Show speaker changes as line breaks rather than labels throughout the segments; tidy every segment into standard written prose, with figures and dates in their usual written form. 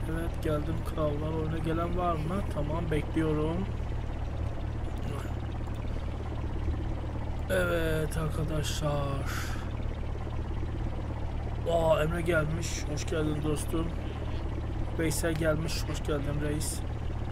Evet geldim krallar. Oyuna gelen var mı? Tamam bekliyorum. Evet arkadaşlar. Aa Emre gelmiş. Hoş geldin dostum. Veysel gelmiş. Hoş geldin reis.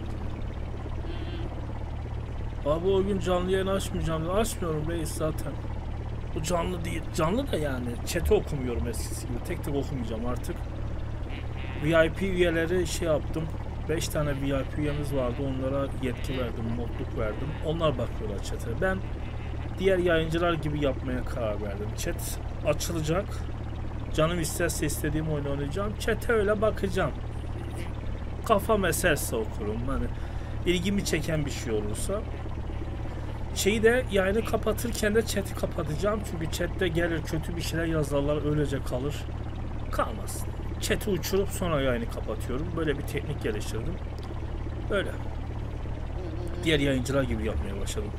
Abi o gün canlı yayın açmayacağım. Açmıyorum reis zaten. Bu canlı değil. Canlı da yani. Chat'i okumuyorum eskisi gibi. Tek tek okumayacağım artık. VIP üyeleri şey yaptım. 5 tane VIP üyemiz vardı. Onlara yetki verdim. Modluk verdim. Onlar bakıyorlar chat'e. Ben diğer yayıncılar gibi yapmaya karar verdim. Chat açılacak. Canım isterse istediğim oyunu oynayacağım. Chat'e öyle bakacağım. Kafam eserse okurum. Hani ilgimi çeken bir şey olursa. Şeyi de yayını kapatırken de chat'i kapatacağım. Çünkü chatte gelir kötü bir şeyler yazarlar öylece kalır. Kalmasın. Chat'i uçurup sonra yayını kapatıyorum. Böyle bir teknik geliştirdim. Böyle. Diğer yayıncılar gibi yapmaya başladım.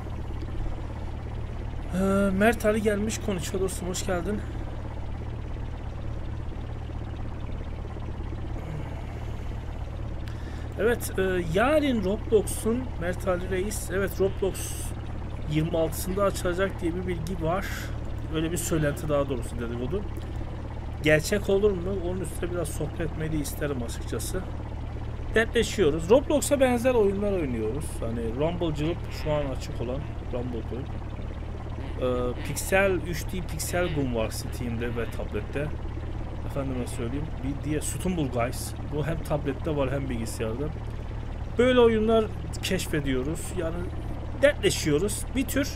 Mert Ali gelmiş konuşuyor dostum. Hoş geldin. Evet, yarın Roblox'un Mert Ali Reis, evet Roblox 26'sında açılacak diye bir bilgi var. Öyle bir söylenti daha doğrusu dedikodu. Gerçek olur mu? Onun üstüne biraz sohbet etmeyi de isterim açıkçası. Dertleşiyoruz. Roblox'a benzer oyunlar oynuyoruz. Hani Rumble'cılık şu an açık olan Rumble'cılık. Pixel 3D Pixel Gun var Steam'de ve tablette. Efendime söyleyeyim. Bir diye Stumble Guys. Bu hem tablette var hem bilgisayarda. Böyle oyunlar keşfediyoruz. Yani dertleşiyoruz. Bir tür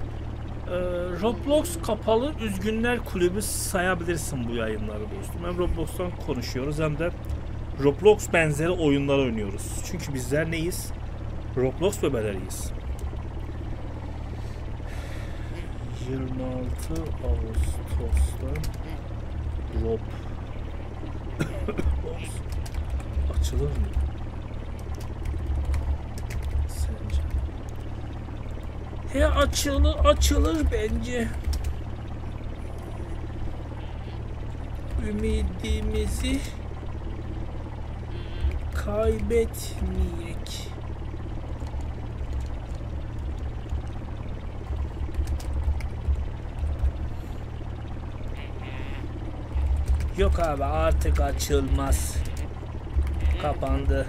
Roblox kapalı üzgünler kulübü sayabilirsin bu yayınları dostum. Hem Roblox'tan konuşuyoruz hem de Roblox benzeri oyunlar oynuyoruz. Çünkü bizler neyiz? Roblox bebeleriyiz. 26 Ağustos'ta Roblox açılır mı? Sence? He açılır bence. Ümidimizi kaybetmeyek. Yok abi artık açılmaz. Kapandı.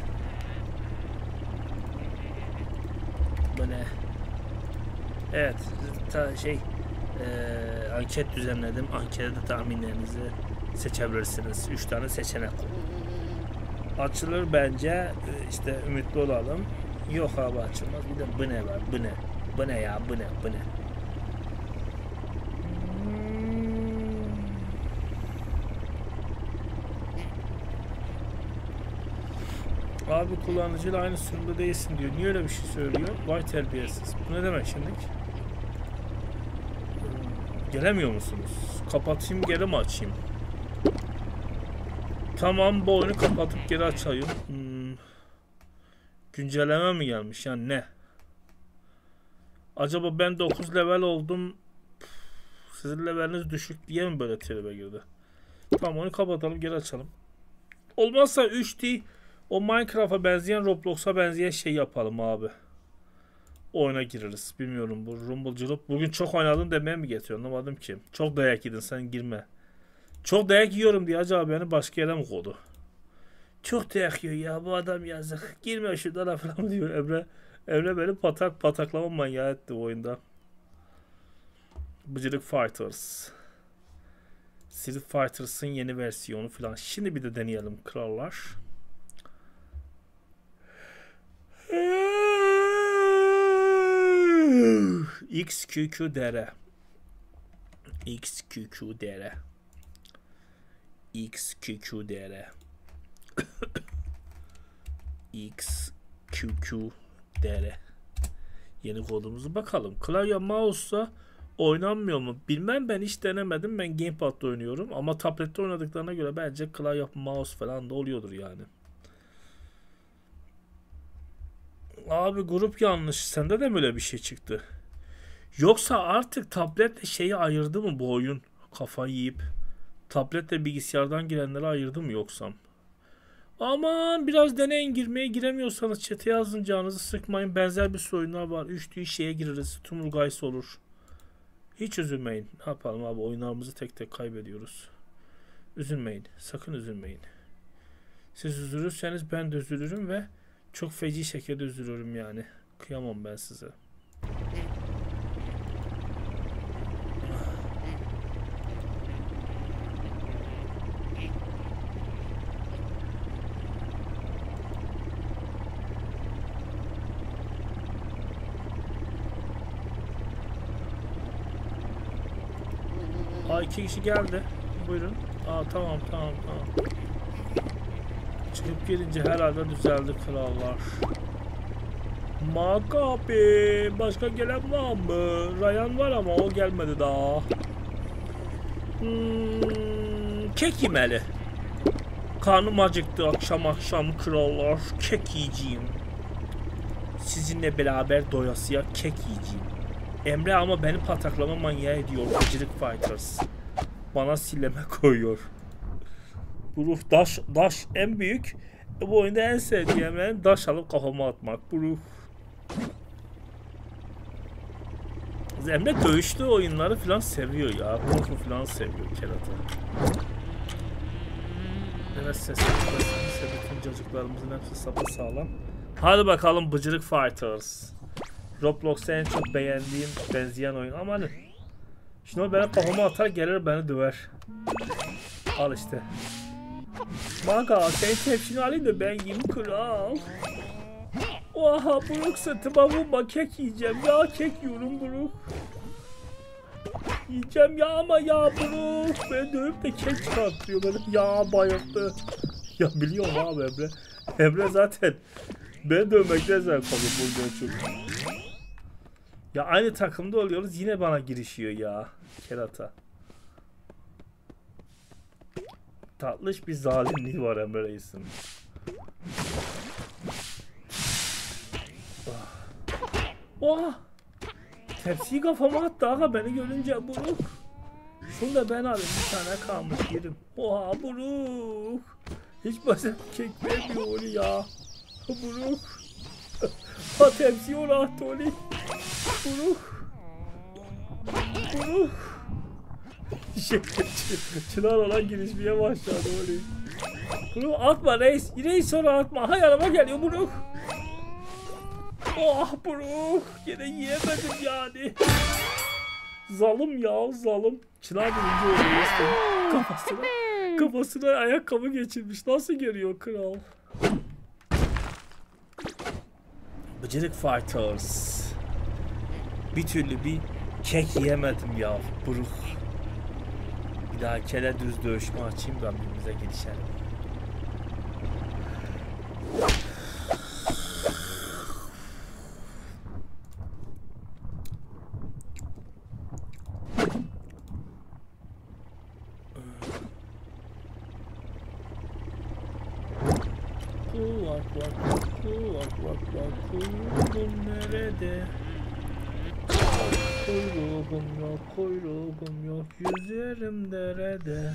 Bu ne? Evet anket düzenledim. Ankette tahminlerinizi seçebilirsiniz. 3 tane seçenek. Açılır bence. İşte ümitli olalım. Yok abi açılmaz. Bir de bu ne var? Bu ne? Bu ne ya? Bu ne? Bu ne? Abi kullanıcıyla aynı sürümde değilsin diyor. Niye öyle bir şey söylüyor? Vay terbiyesiz. Bu ne demek şimdi? Gelemiyor musunuz? Kapatayım geri mi açayım? Tamam bu oyunu kapatıp geri açayım. Güncelleme mi gelmiş? Yani ne? Acaba ben 9 level oldum. Sizin leveliniz düşük diye mi böyle tribe girdi? Tamam onu kapatalım geri açalım. Olmazsa 3D o Minecraft'a benzeyen Roblox'a benzeyen şey yapalım abi. Oyuna gireriz. Bilmiyorum bu Rumble'cılık. Bugün çok oynadın demeye mi getiriyorsun? Anlamadım ki. Çok dayak yedin sen girme. Çok dayak yiyorum diye acaba beni başka yere mi koydu? Çok dayak yiyor ya bu adam yazık. Girme şuradan falan diyor Emre. Emre beni pataklama manyağı etti bu oyunda. Bıcırık Fighters. Street Fighters'ın yeni versiyonu falan. Şimdi bir de deneyelim krallar. XQQDR XQQDR XQQDR XQQDR Yeni kodumuzu bakalım. Klavye mouse'la oynanmıyor mu? Bilmem ben hiç denemedim. Ben gamepad'da oynuyorum ama tablette oynadıklarına göre bence klavye mouse falan da oluyordur yani. Abi grup yanlış. Sende de böyle bir şey çıktı. Yoksa artık tabletle şeyi ayırdı mı bu oyun? Kafayı yiyip tabletle bilgisayardan girenleri ayırdı mı yoksam? Aman biraz deneyin, girmeye giremiyorsanız chat'e yazın, canınızı sıkmayın. Benzer bir sorunlar var. Üçlü şeye gireriz. Tumulguys olur. Hiç üzülmeyin. Ne yapalım abi, oyunlarımızı tek tek kaybediyoruz. Üzülmeyin. Sakın üzülmeyin. Siz üzülürseniz ben de üzülürüm ve çok feci şekilde üzülürüm yani. Kıyamam ben size. Aa, 2 kişi geldi. Buyurun. Aa, tamam. Çıkıp gelince herhalde düzeldi krallar. Makabe. Başka gelen var mı? Ryan var ama o gelmedi daha. Kek yemeli. Karnım acıktı akşam krallar. Kek yiyeceğim. Sizinle beraber doyasıya kek yiyeceğim. Emre ama beni pataklama manyağı ediyor. Bıcırık Fighters. Bana silleme koyuyor. Bu ruh daş en büyük. Bu oyunda en sevdiğim ben daş alıp kafama atmak. Bu ruh. Emre dövüşlü oyunları falan seviyor ya. Korku falan seviyor kerata. Evet, sesini bütün çocuklarımızın hepsi sapasağlam. Hadi bakalım Bıcırık Fighters. Roblox'ta en çok beğendiğim benzeyen oyun. Ama hani şimdi o benim kafama atar gelir beni döver. Al işte. Maga sen tepsini alayım da ben yiyeyim kral. Oha buruk, sırtıma vurma, kek yiyeceğim ya, kek yiyorum buruk. Yiyeceğim ya ama ya buruk. Ben dövüp de kek çıkartıyor benim ya, bayıldı. Ya biliyorum abi Emre. Emre zaten ben dövmekten zevk alıyor burada çok. Ya aynı takımda oluyoruz yine bana girişiyor ya kerata. Tatlış bir zalimliği var Emre Reis'in. Oha! Tepsiyi kafama attı aga beni görünce buruk. Şunu da ben alayım, bir tane kalmış yerim. Oha buruk! Hiç bazen kek vermiyor onu ya. Buruk! Ha tepsiyi ona attı onu. Buruk! Buruk! Çınar olan girişmeye başladı onu. Buruk atma reis! Reis sonra atma! Ha yanıma geliyor buruk! Oh buruk! Yine yiyemedim yani. Zalım ya zalım. Çınar birinci oluyor işte. Kafasına ayakkabı geçirmiş. Nasıl görüyor kral? Bıcırık Fighters. Bir türlü bir kek yiyemedim ya buruk. Bir daha kere düz dövüşme açayım da birbirimize girişelim. Kuyruğum nerede? Kuyruğum yok, yüzerim derede.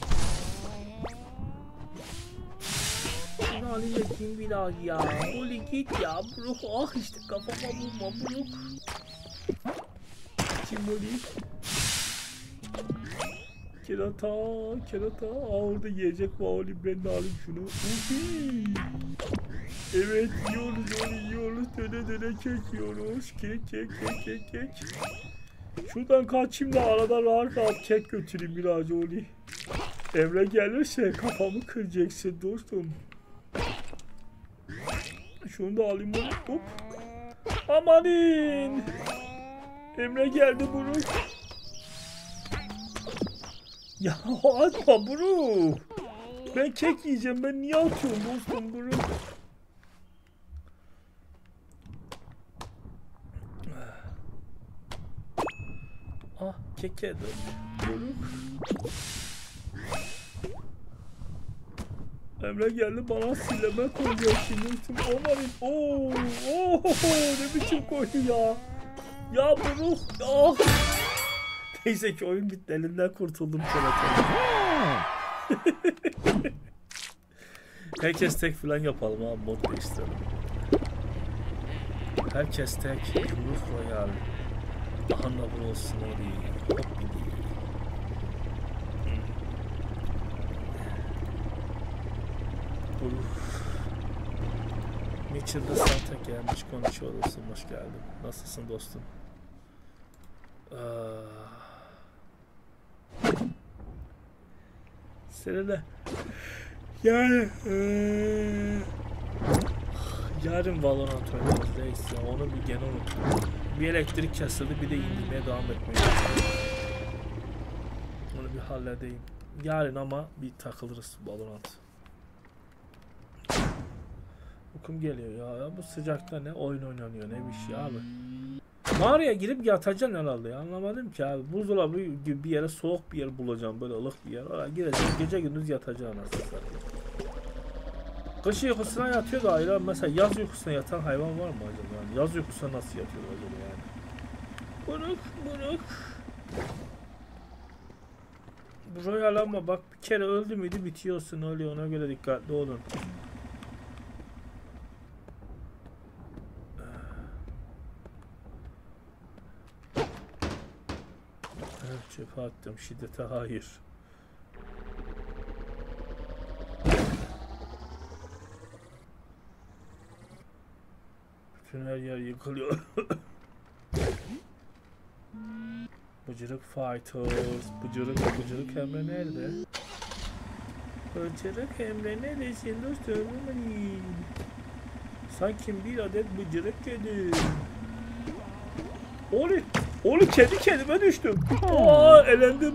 Şunu alayım biraz ya. Oli git ya buruk. Ah işte kafama vurma buruk. Kim Oli? Kerata. Orada yiyecek var Oli, ben de alayım şunu. Evet yiyoruz. Döne kek yiyoruz. Kek. Şuradan kaçayım da arada rahat kek götüreyim biraz Oli. Emre gelirse kafamı kıracaksın dostum. Şunu da alayım bunu. Hop. Amanin. Emre geldi buruk. Ya atma buruk. Ben kek yiyeceğim. Ben niye atıyorum dostum buruk? Ah keke dön. Buruk. Emre geldi bana sileme koyuyor şimdi. Amanın. Oo, ne biçim koydu ya. Ya buruk. Ah. Neyse ki oyun bitti, elinden kurtuldum. Herkes tek falan yapalım abi, mod değiştirelim. Herkes tek, yumruk royal. Daha da bu olsun orayı. Hop bir değil. Mitchell'da Santa gelmiş, konuşuyor olursun, hoş geldin. Nasılsın dostum? Seninle yani yarın Valorant oynarız reis ya, onu bir gene unuttum. Bir elektrik kesildi, bir de indirmeye devam etmeye. Onu bir halledeyim. Yarın ama bir takılırız Valorant. Uykum geliyor ya bu sıcakta, ne oyun oynanıyor ne bir şey abi. Mağaraya girip yatacaksın herhalde ya, anlamadım ki abi. Buzdolabı gibi bir yere, soğuk bir yer bulacağım, böyle ılık bir yer. Oraya gireceksin, gece gündüz yatacaksın aslında. Kış uykusuna yatıyor da ayrı, mesela yaz uykusuna yatan hayvan var mı acaba? Yani yaz uykusuna nasıl yatıyor acaba yani? Buruk buruk. Bu royal ama bak, bir kere öldü müydü bitiyorsun, ölüyor, ona göre dikkatli olun. Çöpe attım, şiddete hayır. Bütün her yer yıkılıyor. Bıcırık fighters, bıcırık Emre nerede? Bıcırık Emre neredesin dostum? Sanki bir adet bıcırık kedi. Oğlum kendi kendime düştüm. Aa, elendim.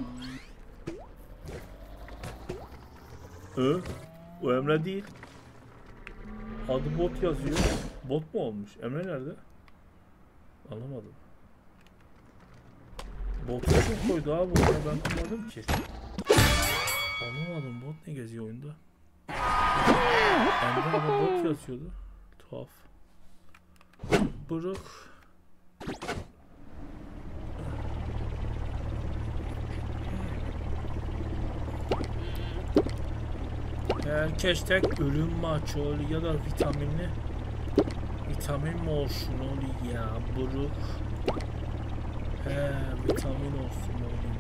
O Emre değil. Adı bot yazıyor. Bot mu olmuş? Emre nerede? Anlamadım. Botu kim koydu abi oraya, ben anlamadım ki. Anlamadım, bot ne geziyor oyunda? Emre ama bot yazıyordu. Tuhaf. Bırak. Herkes tek ölüm maçı oluyor ya da vitaminli. Vitamin mi olsun oluyor ya buruk. Vitamin olsun oluyor.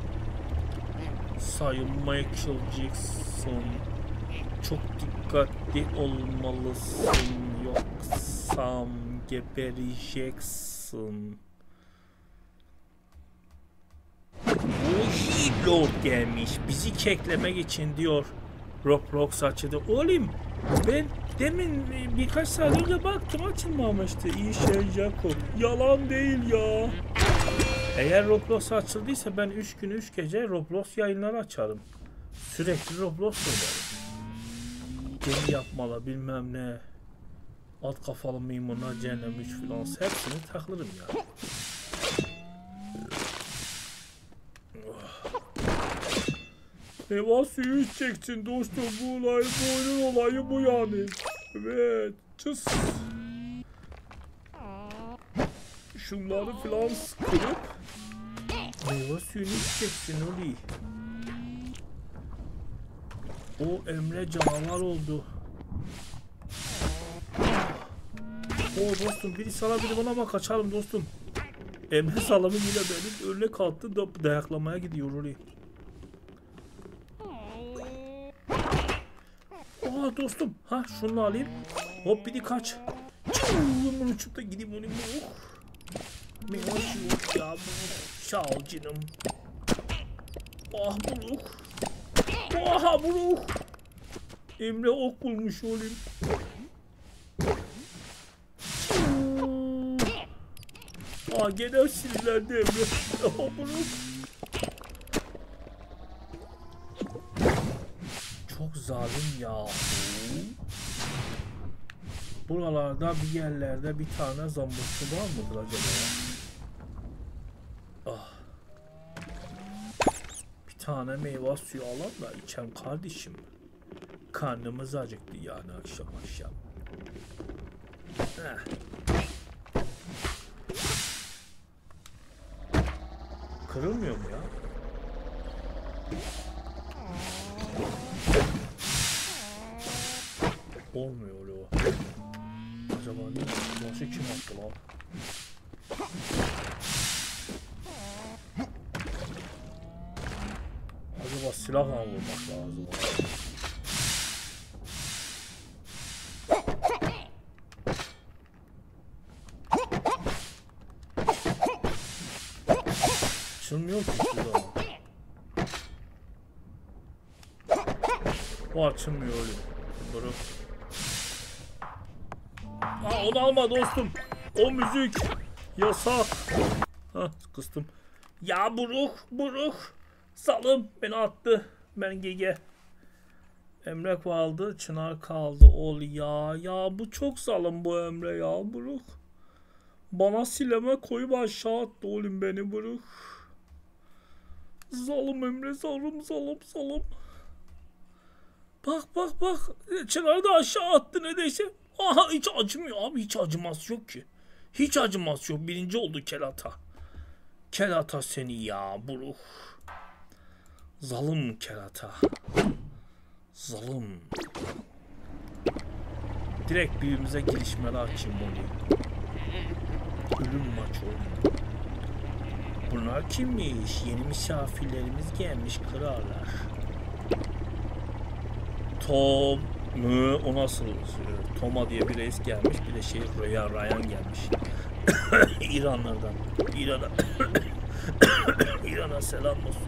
Sayın Michael Jackson. Çok dikkatli olmalısın, yoksa gebereceksin. Bu Lord gelmiş bizi keklemek için diyor. Roblox açıldı. Oğlum ben demin birkaç saat önce baktım, açılmamıştı. İyi şey Jacob. Yalan değil ya. Eğer Roblox açıldıysa ben 3 gün 3 gece Roblox yayınları açarım. Sürekli Roblox oynarım. Gemi yapmalı bilmem ne. Alt kafalı maymunlar, cehennem 3 filan, hepsini takılırım ya. Meyve suyu içeceksin dostum, bu olay, bu oyunun olayı bu yani. Evet, cız. Şunları filan kırıp meyve suyunu içeceksin Oli. O Emre canavar oldu. O dostum, biri sana biri bana, ama kaçalım dostum. Emre salamı yine benim önüne kalktı da dayaklamaya gidiyor Oli. Aa dostum, ha şunu alayım. Hop bir de kaç. Bunu uçup da gideyim onu. Meyve suyu ya, sağ ol canım. Ah buruk. Aha buruk. Emre ok bulmuş oğlum. Aa gene sinirlendi Emre. Aha buruk. Çok zalim ya. Buralarda bir yerlerde bir tane zambutçu var mıdır acaba ya? Ah. Bir tane meyve suyu alalım da içelim kardeşim. Karnımız acıktı yani akşam akşam. Kırılmıyor mu ya? Olmuyor öyle o. Acaba ne? Başı kim attı lan? Acaba silahla vurmak lazım. Açılmıyor ki şurada. O açılmıyor öyle. Bırak. Aa, onu alma dostum. O müzik yasak. Hah, kıstım. Ya buruk. Salım beni attı. Ben GG. Emre kaldı. Çınar kaldı. Ol ya. Ya bu çok salım bu Emre ya. Buruk. Bana sileme koyup aşağı attı oğlum beni buruk. Zalim Emre. Zalim. Bak. Çınar da aşağı attı neredeyse. Aha hiç acımıyor abi. Hiç acıması yok ki. Hiç acıması yok. Birinci oldu Kelata. Kelata seni ya buruk. Zalim Kelata. Zalim. Direkt birbirimize girişmeler açayım onu. Ölüm maç oldu. Bunlar kimmiş? Yeni misafirlerimiz gelmiş krallar. Tom mu? O nasıl? Toma diye bir reis gelmiş. Bir de Ryan gelmiş. İranlardan. İran'a selam olsun.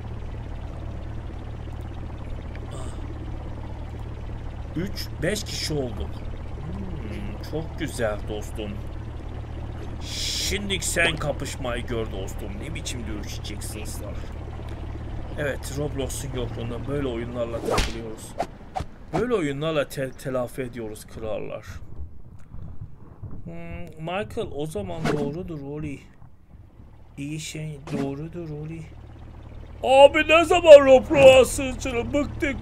5 kişi olduk. Çok güzel dostum. Şimdi sen kapışmayı gör dostum. Ne biçim dövüşeceksiniz? Evet, Roblox'un yokluğunda böyle oyunlarla takılıyoruz. Böyle oyunlarla telafi ediyoruz krallar. Michael o zaman doğrudur Oli. İyi şey doğrudur Oli. Abi ne zaman Roblox'a sığınçını bıktık.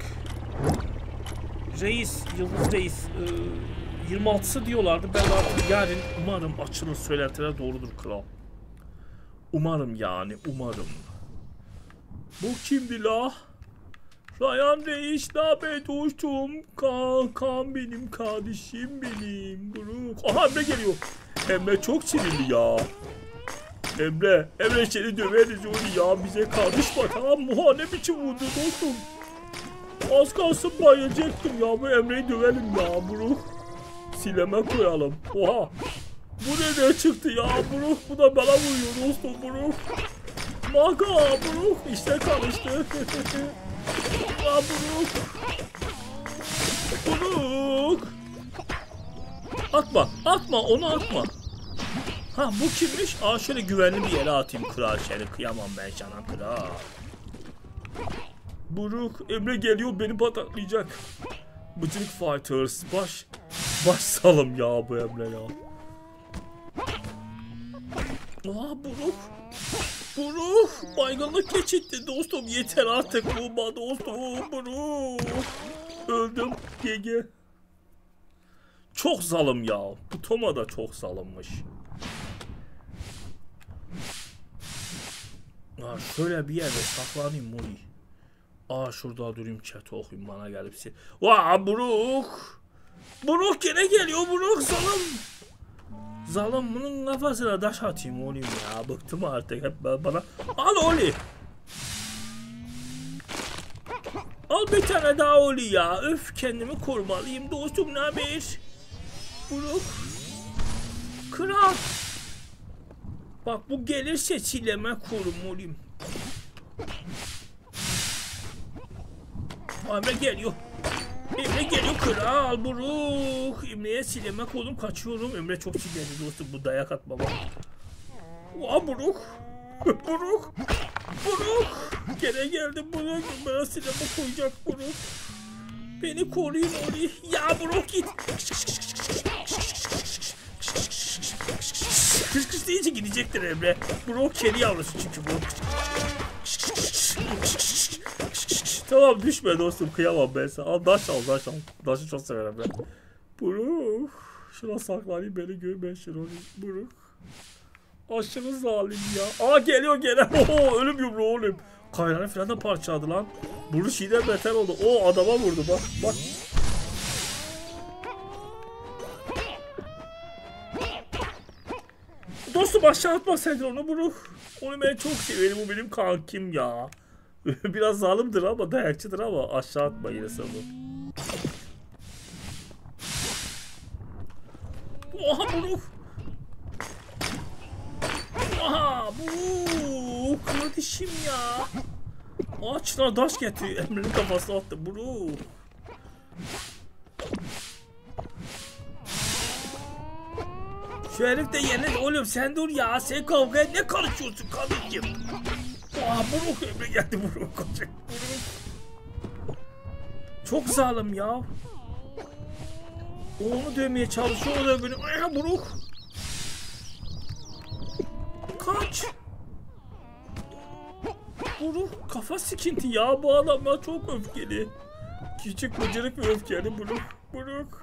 Reis, Yıldız Reis 26'sı diyorlardı. Ben artık yarın umarım açılır söylentiler doğrudur kral. Umarım. Bu kimdi la? Ryan Reis ne haber dostum? Kaan benim kardeşim benim. Buruk. Aha Emre geliyor. Emre çok sinirli ya. Emre seni döveriz onu ya. Bize karışma tamam mı? Ne biçim vurdu dostum? Az kalsın bayılacaktım ya. Bu Emre'yi dövelim ya Buruk. Sileme koyalım. Oha. Bu ne çıktı ya Buruk? Bu da bana vuruyor dostum Buruk. Maga Buruk. İşte karıştı. Ya Buruk. Atma onu atma. Ha bu kimmiş? Aa şöyle güvenli bir yere atayım kral seni. Kıyamam ben sana kral. Buruk Emre geliyor beni pataklayacak. Bıcırık Fighters baş salım ya bu Emre ya. Aa Buruk baygınlık geçitti dostum yeter artık vurma dostum Buruk. Öldüm GG. Çok zalim ya. Bu Toma da çok zalimmiş. Şöyle bir yerde saklanayım Molly. Şurada durayım chat'i okuyayım bana gelipsi. Vaa Buruk yine geliyor Buruk zalim. Zalim bunun kafasına taş atayım olayım ya. Bıktım artık hep bana. Al Oli. Al bir tane daha Oli ya. Öf kendimi korumalıyım dostum ne haber? Buruk. Kral. Bak bu gelirse çileme korumalıyım. Emre geliyor kral Buruk. Emre'ye silemek oğlum kaçıyorum. Emre çok sinirli dostum bu dayak atma bak. Vaa Buruk. Gene geldi Buruk. Bana sileme koyacak Buruk. Beni koruyun Oli. Ya Buruk git. Kış deyince gidecektir Emre. Buruk kedi yavrusu çünkü bu. Tamam düşme dostum kıyamam ben sana. Al daş al. Daşı çok severim ben. Buruk. Şuna saklanayım beni gör ben şunu. Buruk. Aşırı zalim ya. Geliyor gene. Ölüm yumruğu oğlum. Kaynağını falan da parçaladı lan. Buruk şeyden beter oldu. Adama vurdu bak. Dostum aşağı atma sen onu bunu. Onu ben çok severim, bu benim kankim ya. Biraz zalimdir ama dayakçıdır ama aşağı atma yine sen onu. Oha bunu. Aha bu kardeşim ya. Ağaçlar taş getiriyor. Emre'nin kafasına attı bunu. Şu herif de yenir oğlum, sen dur ya, sen kavgaya ne karışıyorsun kardeşim? Aa bunu Emre geldi bunu kaçacak. Çok zalim ya. O onu dövmeye çalışıyor, o da beni. Buruk. Kaç. Buruk kafa sikinti ya, bu adamlar çok öfkeli. Küçük bıcırık ve öfkeli Buruk. Buruk.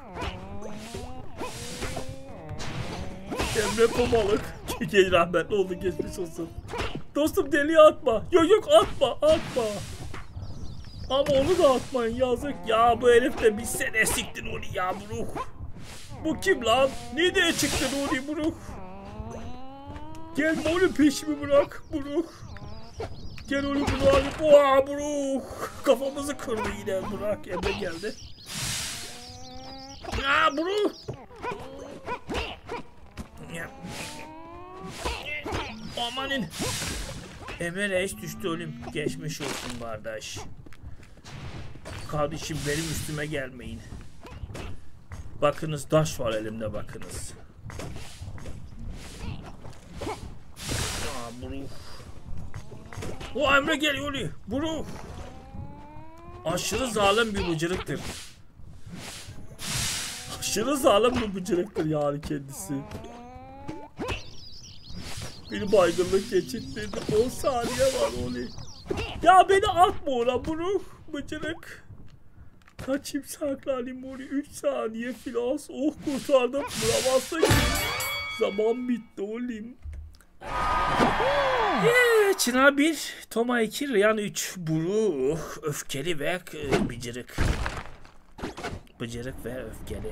Emre Komalık. Çünkü rahmetli oldu, geçmiş olsun. Dostum deliye atma. Yok atma. Ama onu da atmayın, yazık. Ya bu herif de bir sene siktin onu ya Buruk. Bu kim lan? Nereye çıktın onu Buruk? Gel onu peşimi bırak Buruk. Gel onu bırak. Oha Buruk. Kafamızı kırdı yine Burak. Emre geldi. Ya Buruk. Amanın. Emre reis düştü oğlum. Geçmiş olsun kardeş. Kardeşim benim üstüme gelmeyin. Bakınız taş var elimde, bakınız. Aa Buruk. O Emre geliyor oğlum. Buruk. Aşırı zalim bir bıcırıktır. Aşırı zalim bir bıcırıktır yani kendisi. Bir baygınlık geçirttirdi. 10 saniye var oğlum. Ya beni atma ona Buruk. Bıcırık. Kaçayım saklanayım oğlum. 3 saniye filas. Oh kurtardım. Bulamazsa ki. Zaman bitti oğlum. Çınar 1, Toma 2, Ryan 3. Buruk, öfkeli ve bıcırık. Bıcırık ve öfkeli.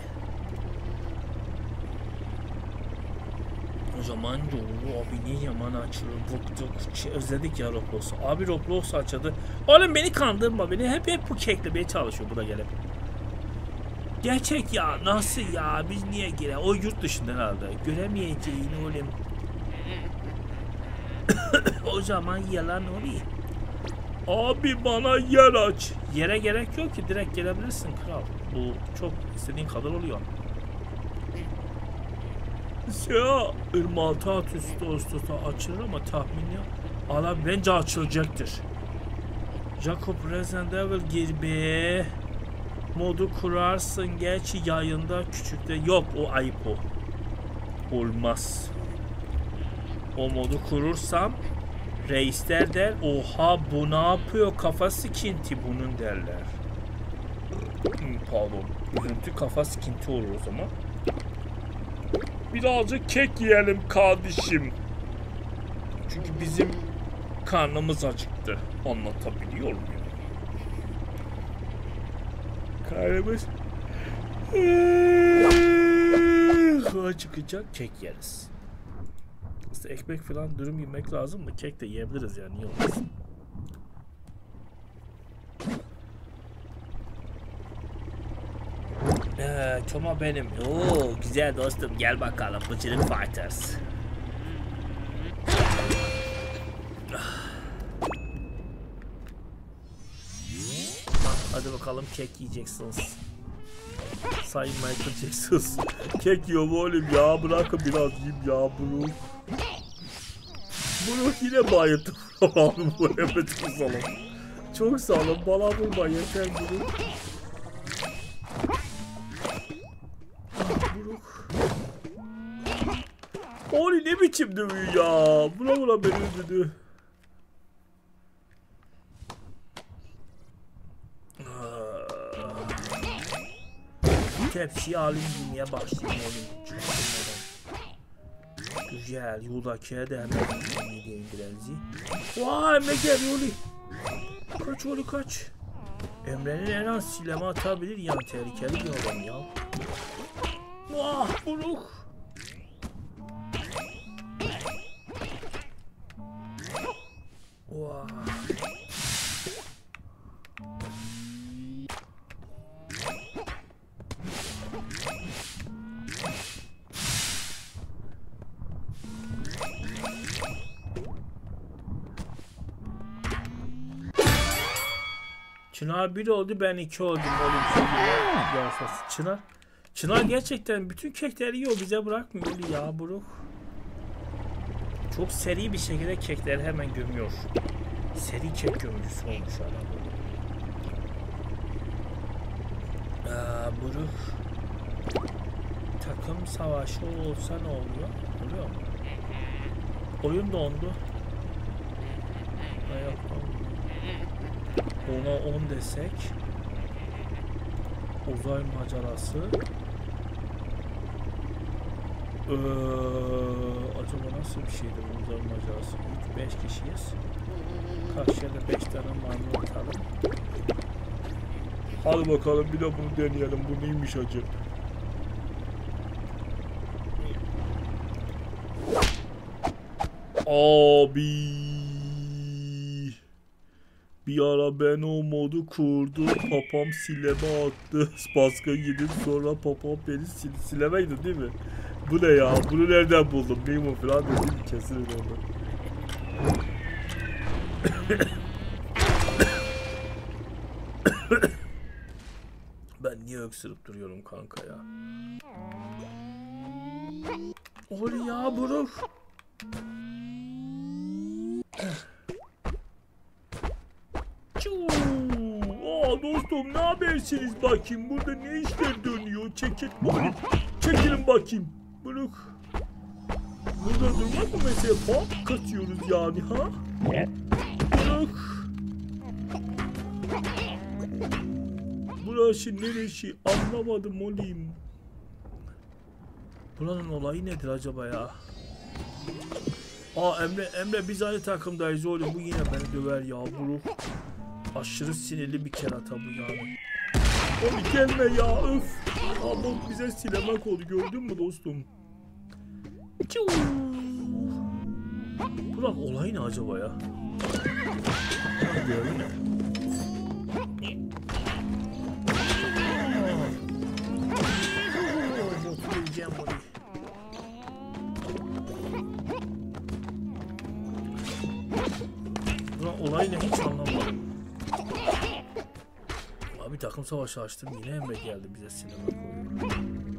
O zaman doğru abi, ne yaman açılır, bıktık, özledik ya Roblox'u. Abi Roblox açıldı. Oğlum beni kandırma, beni hep bu keklemeye çalışıyor burada gelip. Gerçek ya, nasıl ya, biz niye gire? O yurt dışında herhalde, göremeyeceğin oğlum. O zaman yalan oluyor. Abi bana yer aç. Yere gerek yok ki, direkt gelebilirsin kral. Bu çok istediğin kadar oluyor. Ya 26 Ağustos'ta açılır ama tahmini ala bence açılacaktır. Jacob Resident Evil gibi modu kurarsın, gerçi yayında küçükte yok, o ayıp o. Olmaz. O modu kurursam reisler der, oha bu ne yapıyor, kafa sikinti bunun derler. Pardon, üzüntü kafa sikinti olur o zaman. Birazcık kek yiyelim kardeşim. Çünkü bizim karnımız acıktı. Anlatabiliyor muyum? Karnımız acıkacak, kek yeriz. İşte ekmek falan dürüm yemek lazım da kek de yiyebiliriz yani, niye olmasın. Toma benim. Oo güzel dostum, gel bakalım bıcırık fighters. Hadi bakalım, kek yiyeceksiniz. Sayın Michael Jackson. Kek yiyor oğlum ya, bırakın biraz yiyeyim ya Buruk. Buruk yine bayıldı. Abi bu evet çok sağlam. Çok sağlam, bana vurma yeter Buruk. Buruk. Oğlum ne biçim dövüyor ya. Buna beni öldürdü. Tepsiyi alayım, yemeye başlayayım oğlum. Güzel, yudakiye de hemen yiyeyim birazcık. Vay Emre geliyor oğlum. Kaç oğlum kaç. Emre'nin en az silahı atabilir ya, tehlikeli bir adam ya. Vah Buruk. Çınar 1 oldu, ben 2 oldum oğlum. Çınar gerçekten bütün kekleri yiyor, bize bırakmıyor ya Buruk. Çok seri bir şekilde kekleri hemen gömüyor. Seri kek gömücüsü olmuş adam. Buruk. Takım savaşı olsa ne oluyor? Oluyor mu? Oyun dondu. Ona 10 desek. Uzay macerası. Acaba nasıl bir şeydir bu uzay macerası? 5 kişiyiz. Karşıya da 5 tane maymun atalım. Hadi bakalım bir de bunu deneyelim. Bu neymiş acı? Abi. Bir ara ben o modu kurdu. Papam sileme attı. Spaska gidip sonra papam beni silemeydi değil mi? Bu ne ya? Bunu nereden buldum? Neyim o falan dedim, kesin oldu. Ben niye öksürüp duruyorum kanka ya? Ol ya Buruk. Dostum ne habersiniz bakayım? Burada ne işler dönüyor? Çekilin bakayım. Buruk. Burada durmak mı mesela? Pop katıyoruz yani ha? Buruk. Burası neresi? Anlamadım olayım. Buranın olayı nedir acaba ya? Emre biz aynı takımdayız oğlum. Bu yine beni döver ya Buruk. Aşırı sinirli bir kerata bu yani. Oğlum gelme ya öf. Abi bize silemek oldu, gördün mü dostum? Burak olay ne acaba ya? Gördün mü? Oturacağım orayı. Burak olay ne hiç anlamadım. Abi takım savaşı açtım, yine Emre geldi bize sinema koyuyor.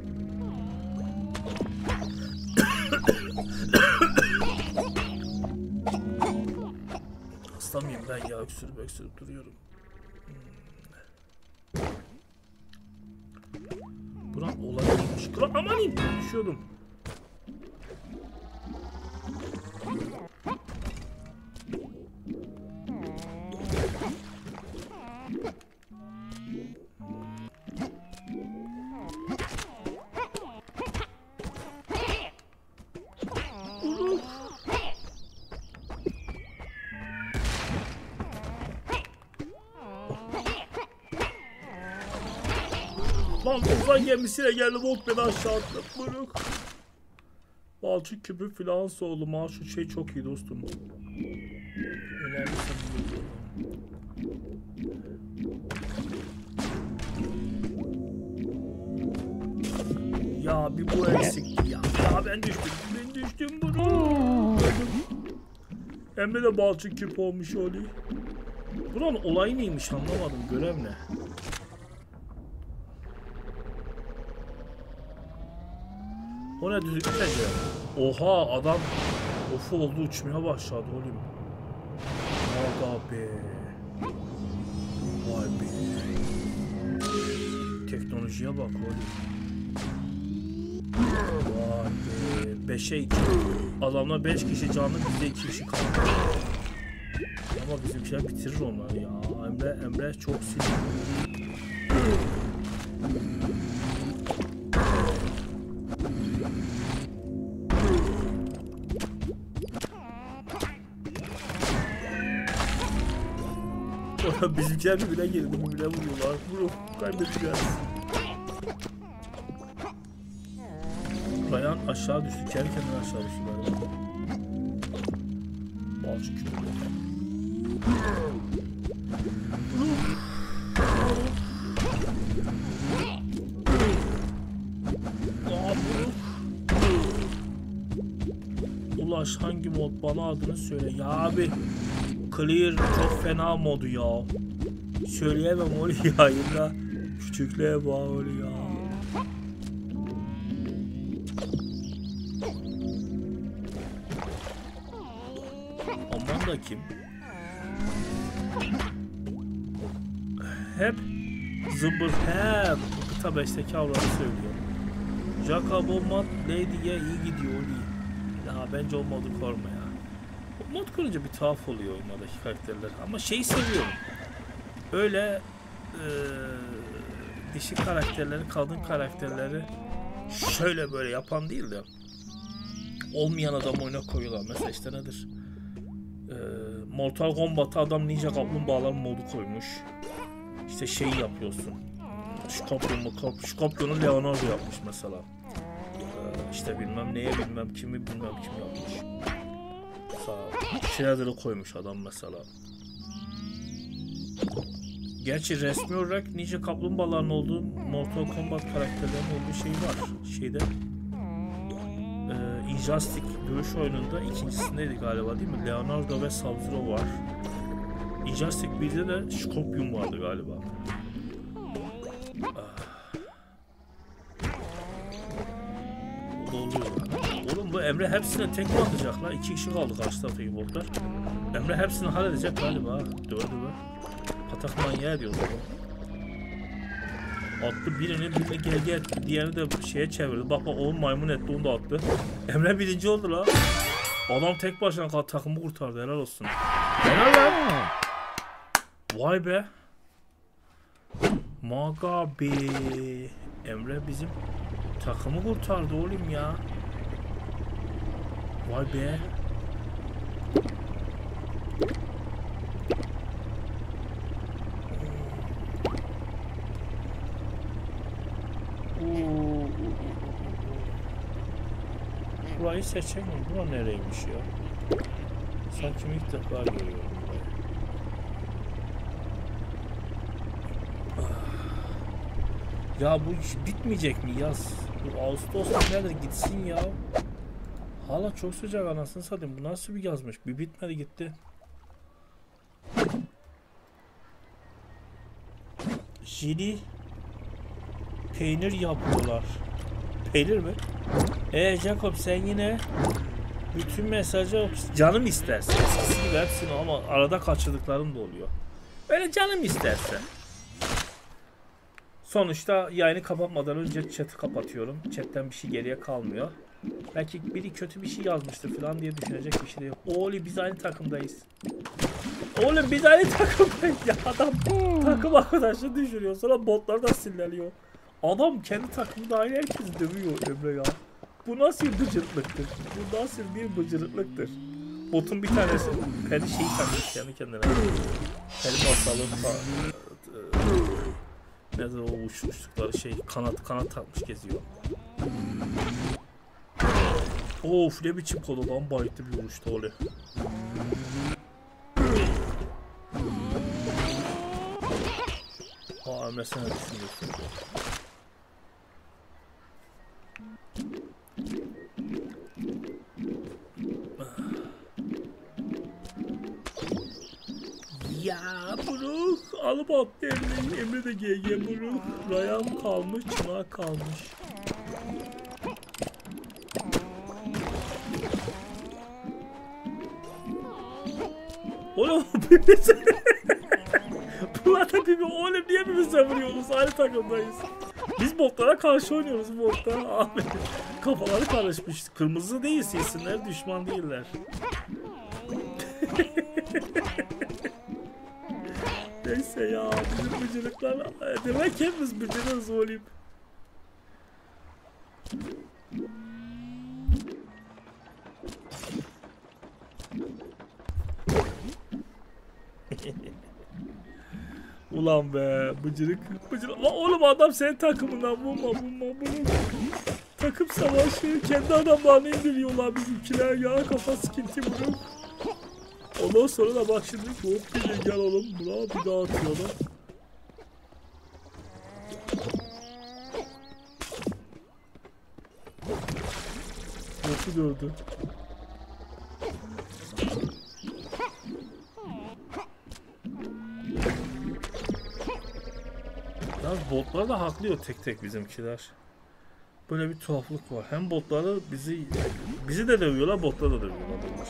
Hasta mıyım ben ya, öksürüp duruyorum. Burak olay neymiş? Burak amanım düşüyordum. Lan uzay gemisine geldi, Volt beni aşağı attı. Buruk. Balçık küpü filan soğulu. Ma şu şey çok iyi dostum. Ya bir bu eksikti ya. Ya ben düştüm Buruk. Emre de balçık küpü olmuş oluyor. Buranın olayı neymiş anlamadım, görev ne? O ne düzgünce? Oha adam ofu oldu, uçmaya başladı oğlum. Aga be. Vay be. Teknolojiye bak oğlum. Vay be. 5'e 2. Adamlar 5 kişi canlı, bizde 2 kişi kaldı. Ama bizimkiler bitirir onları ya. Emre çok sinirli. Bizimkiler birbirine girdi, birbirine vuruyorlar. Vurup kaybedeceğiz. Ryan aşağı düştü, kendi kendine aşağı düştü galiba. Balçık küpü. Ulaş hangi mod, bana adını söyle ya abi. Clear çok fena modu ya. Söyleyemem onu yayında. Küçükliğe bağlı ya. Aman da kim? Hep zımbır hep kıta 5'teki avları söylüyor. Jacob o mod Lady'ye iyi gidiyor iyi. Ya bence o modu korma ya. O mod kurunca bir tuhaf oluyor oyundaki karakterler. Ama şeyi seviyorum. Öyle dişi karakterleri, kadın karakterleri şöyle böyle yapan değil de olmayan adam oyuna koyuyorlar. Mesela işte nedir? Mortal Kombat'a adam ninja kaplumbağalar modu koymuş. İşte şeyi yapıyorsun. Scorpion'u Leonardo yapmış mesela. İşte bilmem neye bilmem kimi bilmem kim yapmış. Mesela Shredder'ı koymuş adam mesela. Gerçi resmi olarak ninja kaplumbağaların olduğu Mortal Kombat karakterlerinin olduğu şey var. Şeyde Injustice dövüş oyununda ikincisindeydi galiba değil mi? Leonardo ve Sub-Zero var. Injustice 1'de de Scorpion vardı galiba. O da oluyor yani. Oğlum bu Emre hepsine tek mi atacak lan? 2 kişi kaldı karşı taraftaki botlar. Emre hepsini halledecek galiba. Döve. Patak manyağı diyoruz oğlum. Attı birini GG etti. Diğerini de şeye çevirdi. Bak oğlum maymun etti onu da attı. Emre birinci oldu la. Adam tek başına takımı kurtardı. Helal olsun. Helal lan. Vay be. Maga be. Emre bizim takımı kurtardı oğlum ya. Vay be. Burayı seçemiyorum. Bura nereymiş ya? Sanki ilk defa görüyorum burayı. Ya bu iş bitmeyecek mi yaz? Bu Ağustos nedir gitsin ya. Hala çok sıcak anasını satayım. Bu nasıl bir yazmış? Bir bitmedi gitti. Jeli peynir yapıyorlar. Peynir mi? Jacob sen yine bütün mesajı canım isterse. Eskisi gibi hepsini ama arada kaçırdıklarım da oluyor. Öyle canım isterse. Sonuçta yayını kapatmadan önce chat'i kapatıyorum. Chat'ten bir şey geriye kalmıyor. Belki biri kötü bir şey yazmıştır falan diye düşünecek bir şey de yok. Oğlum biz aynı takımdayız. Oğlum biz aynı takımdayız ya adam takım arkadaşı düşürüyor sonra botlar da sinirleniyor. Adam kendi takımında aynı herkesi dövüyor Emre ya. Bu nasıl bir bıcırıklıktır? Bu nasıl bir bıcırıklıktır? Botun bir tanesi kendi şeyi takmış kendi kendine. Kendi hastalığı nedir o uçtukları şey kanat takmış geziyor. Of ne biçim kolu lan bayıttı bir vuruştu öyle. Aa mesela düşünüyorsun. Ya Buruk alıp attı Emre de GG Buruk. Rayam kalmış, çınağı kalmış. Oğlum birbirimize bunlar da birbirimize oğlum niye birbirimize vuruyoruz? Aynı takımdayız. Biz botlara karşı oynuyoruz botta. Abi kafaları karışmış. Kırmızı değil silsinler düşman değiller. Neyse ya bizim bıcırıklar demek hepimiz bıcırız oğlum. Ulan be bıcırık. Lan oğlum adam senin takımından vurma. Takım savaşı kendi adamlarını indiriyorlar bizimkiler ya kafa sıkıntı bunu. Ondan sonra da bak şimdi hop bir gel oğlum buna bir daha atıyorlar. Hopu gördü. botları da haklıyor tek tek bizimkiler. Böyle bir tuhaflık var. Hem botları bizi de dövüyorlar, botları da dövüyorlar bunlar.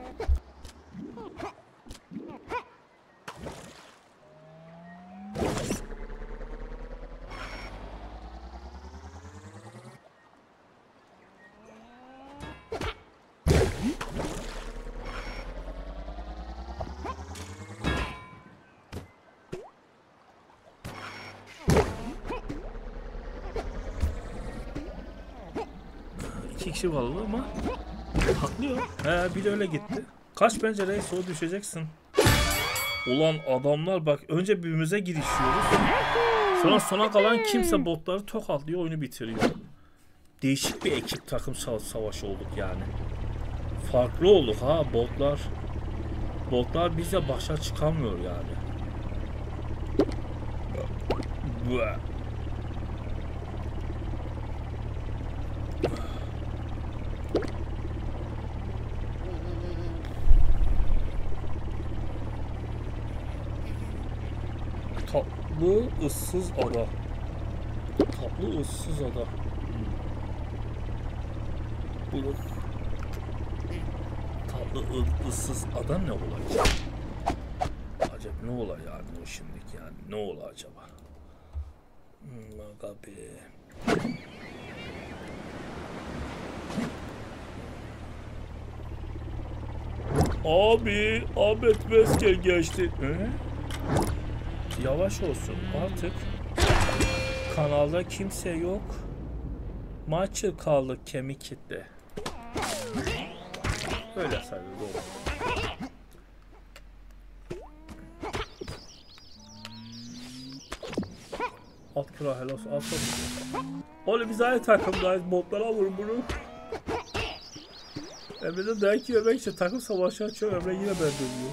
İki kişi var ama haklıyor. Bir de öyle gitti. Kaç bence reis, o düşeceksin. Ulan adamlar bak, önce birbirimize girişiyoruz. Sonra sona kalan kimse botları tokatlıyor, oyunu bitiriyor. Değişik bir ekip takım savaşı olduk yani. Farklı olduk ha botlar. Botlar bize başa çıkamıyor yani. Tatlı ıssız ada. Tatlı ıssız ada. Bu tatlı ıssız ada ne olacak? Acaba ne ola yani o şimdilik yani? Ne ola acaba? Abi. Abi Ahmet Mesker geçti. Yavaş olsun artık. Kanalda kimse yok. Maçı kaldı kemik kitle. Öyle sayılır, doğru. At kura helal olsun. At olsun. Oğlum biz aynı takımdayız. Botlara vurun bunu. Emre'den dayak yemek için takım savaşı açıyor. Emre yine ben dönüyor.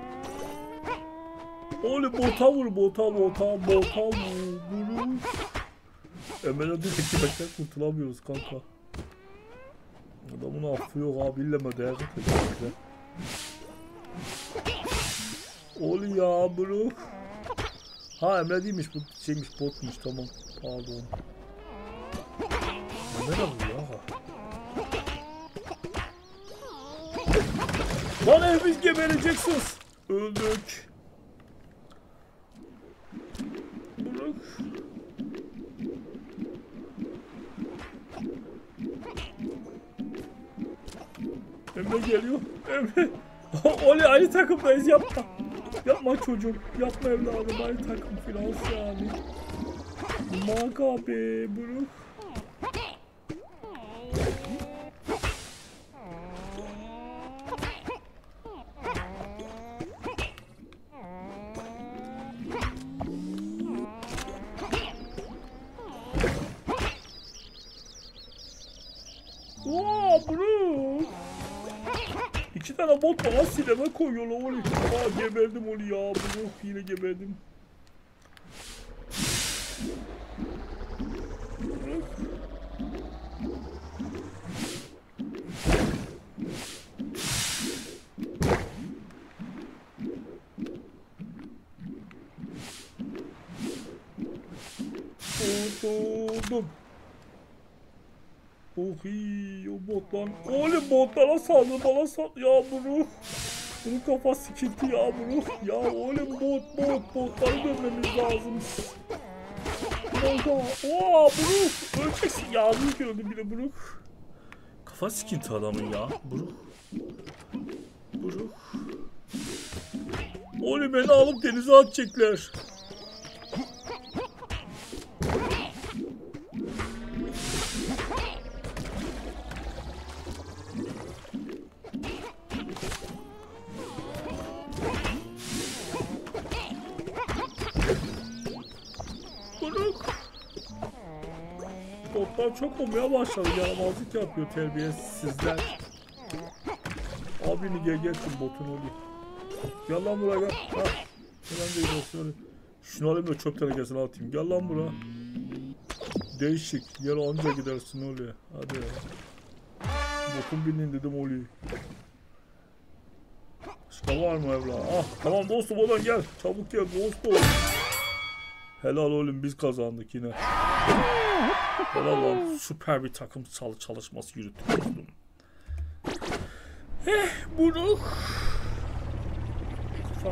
Oğlum bota vur, bota vur bunu. Emre'den dayak yemekten kurtulamıyoruz kanka. Adamın affı yok abi, illeme dayak etmeyecek. Oğlum ya bunu. Ha Emre değilmiş, bu şeymiş, botmuş, tamam. Pardon. Emre de bu ya. Lan hepimiz gebereceksiniz. Öldük. Bırak. Emre geliyor. Emre. Oli aynı takımdayız, yapma. Yapma çocuk. Yapma evladım, aynı takım finans yani. Makabe bırak. Bro. İki tane bot bana sineme koyuyorlar oğlum. Geberdim onu ya bro. Yine geberdim. Kurtuldum. Ohi, o botlan. Oğlum botlara saldı, bana sal. Ya bunu. Bunun kafa sıkıntı ya bunu. Ya oğlum botları dönmemiz lazım. Oha bunu. Öleceksin ya, bunu gördüm bile bunu. Kafa sıkıntı adamın ya. Bunu. Oğlum beni alıp denize atacaklar. Botlar çok olmaya başladı, yaramazlık yapıyor terbiyesizler. Abini gel botun oluyor. Gel lan buraya gel. Ha. Hemen de gidiyorsun öyle. Şunu alayım da çöp tenekesine atayım. Gel lan buraya. Değişik. Yer anca gidersin oluyor. Hadi ya. Botun binin dedim oluyor. Başka var mı evla? Ah tamam dostum, oradan gel. Çabuk gel dostum. Helal oğlum, biz kazandık yine. Helal lan, süper bir takım çalışması yürüttük. Bunu kafam.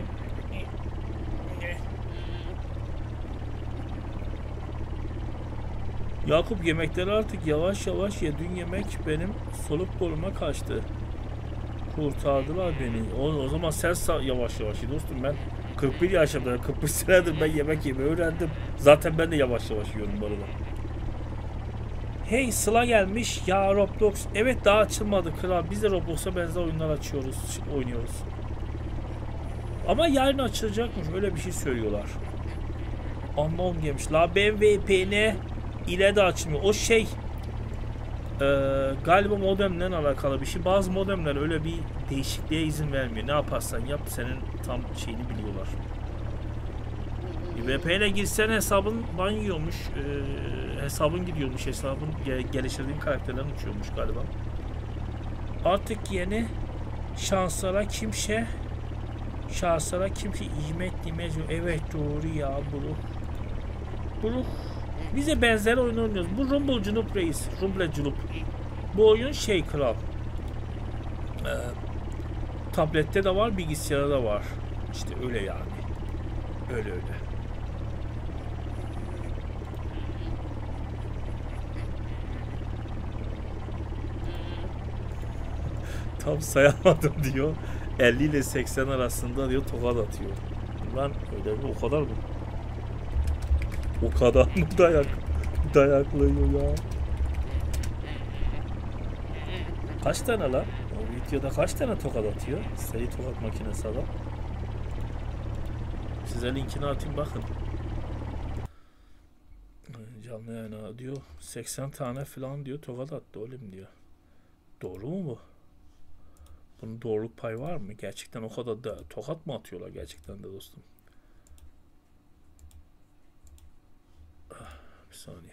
Yakup, yemekleri artık yavaş yavaş ye. Dün yemek benim soluk boruma kaçtı. Kurtardılar beni. O zaman sen yavaş yavaş ye dostum. Ben 41 yaşımda, 41 senedir ben yemek yemeyi öğrendim. Zaten ben de yavaş yavaş yiyorum bu arada. Hey, Sıla gelmiş ya. Roblox. Evet, daha açılmadı kral. Biz de Roblox'a benzer oyunlar oynuyoruz. Ama yarın açılacakmış, öyle bir şey söylüyorlar. Unknown gelmiş. La ben VPN ile de açmıyor. O şey galiba modemle alakalı bir şey. Bazı modemler öyle bir değişikliğe izin vermiyor. Ne yaparsan yap, senin tam şeyini biliyorlar. VPN'e girsen hesabın banyomuş. Hesabın gidiyormuş. Hesabın geliştirdiğin karakterlerin uçuyormuş galiba. Artık yeni şanslara kimse hizmet demez. Evet, doğru ya bunu. Bize benzer oyun oynuyoruz. Bu Rumblecunup reis. Rumblecunup. Bu oyun şey kral. Tablette de var, bilgisayarda da var. İşte öyle yani. Öyle. Tam sayamadım diyor. 50 ile 80 arasında diyor, tokat atıyor. Lan öyle mi? O kadar mı? O kadar mı dayaklıyor ya? Kaç tane lan? O videoda kaç tane tokat atıyor? Seri tokat makinesi adam. Size linkini atayım, bakın. Canlı yayına diyor 80 tane falan diyor tokat attı oğlum diyor. Doğru mu bu? Bunun doğruluk payı var mı? Gerçekten o kadar da tokat mı atıyorlar gerçekten de dostum? Bir saniye.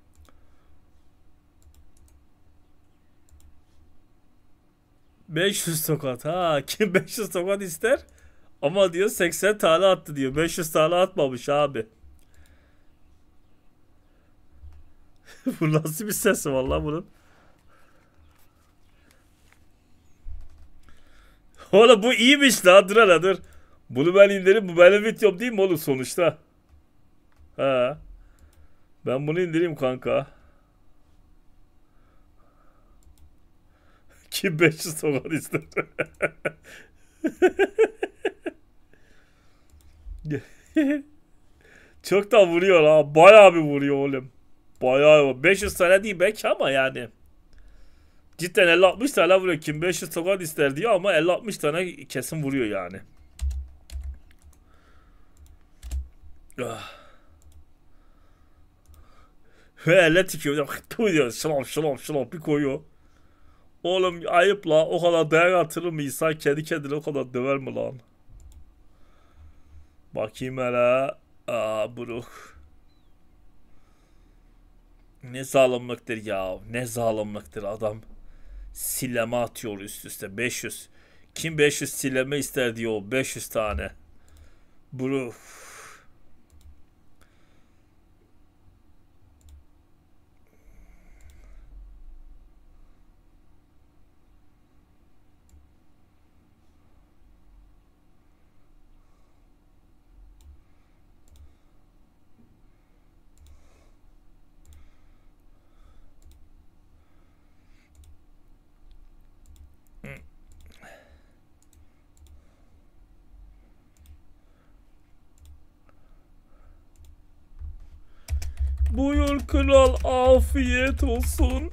...500 tokat. Ha, kim 500 tokat ister? Ama diyor 80 tane attı diyor. 500 tane atmamış abi. Bu nasıl bir ses vallahi bunun? Oğlum bu iyiymiş la, dur hele dur. Bunu ben indireyim, bu benim videom değil mi oğlum sonuçta? Ha. Ben bunu indireyim kanka. Kim 500 tokat ister? Çok da vuruyor ha. Bayağı bir vuruyor oğlum. Bayağı. 500 tane değil belki ama yani. Cidden 50-60 tane vuruyor. Kim 500 tokat ister diyor ama 50-60 tane kesin vuruyor yani. Ve elle tikiyor. Diyor. Şılop bir koyuyor. Oğlum ayıp la. O kadar değer atılır mı insan? Kendi kendine o kadar döver mi lan? Bakayım hele. Buruk. Ne zalimliktir ya. Ne zalimliktir adam. Silleme atıyor üst üste. 500. Kim 500 silleme ister diyor. 500 tane. Buruk. Buyur kral, afiyet olsun.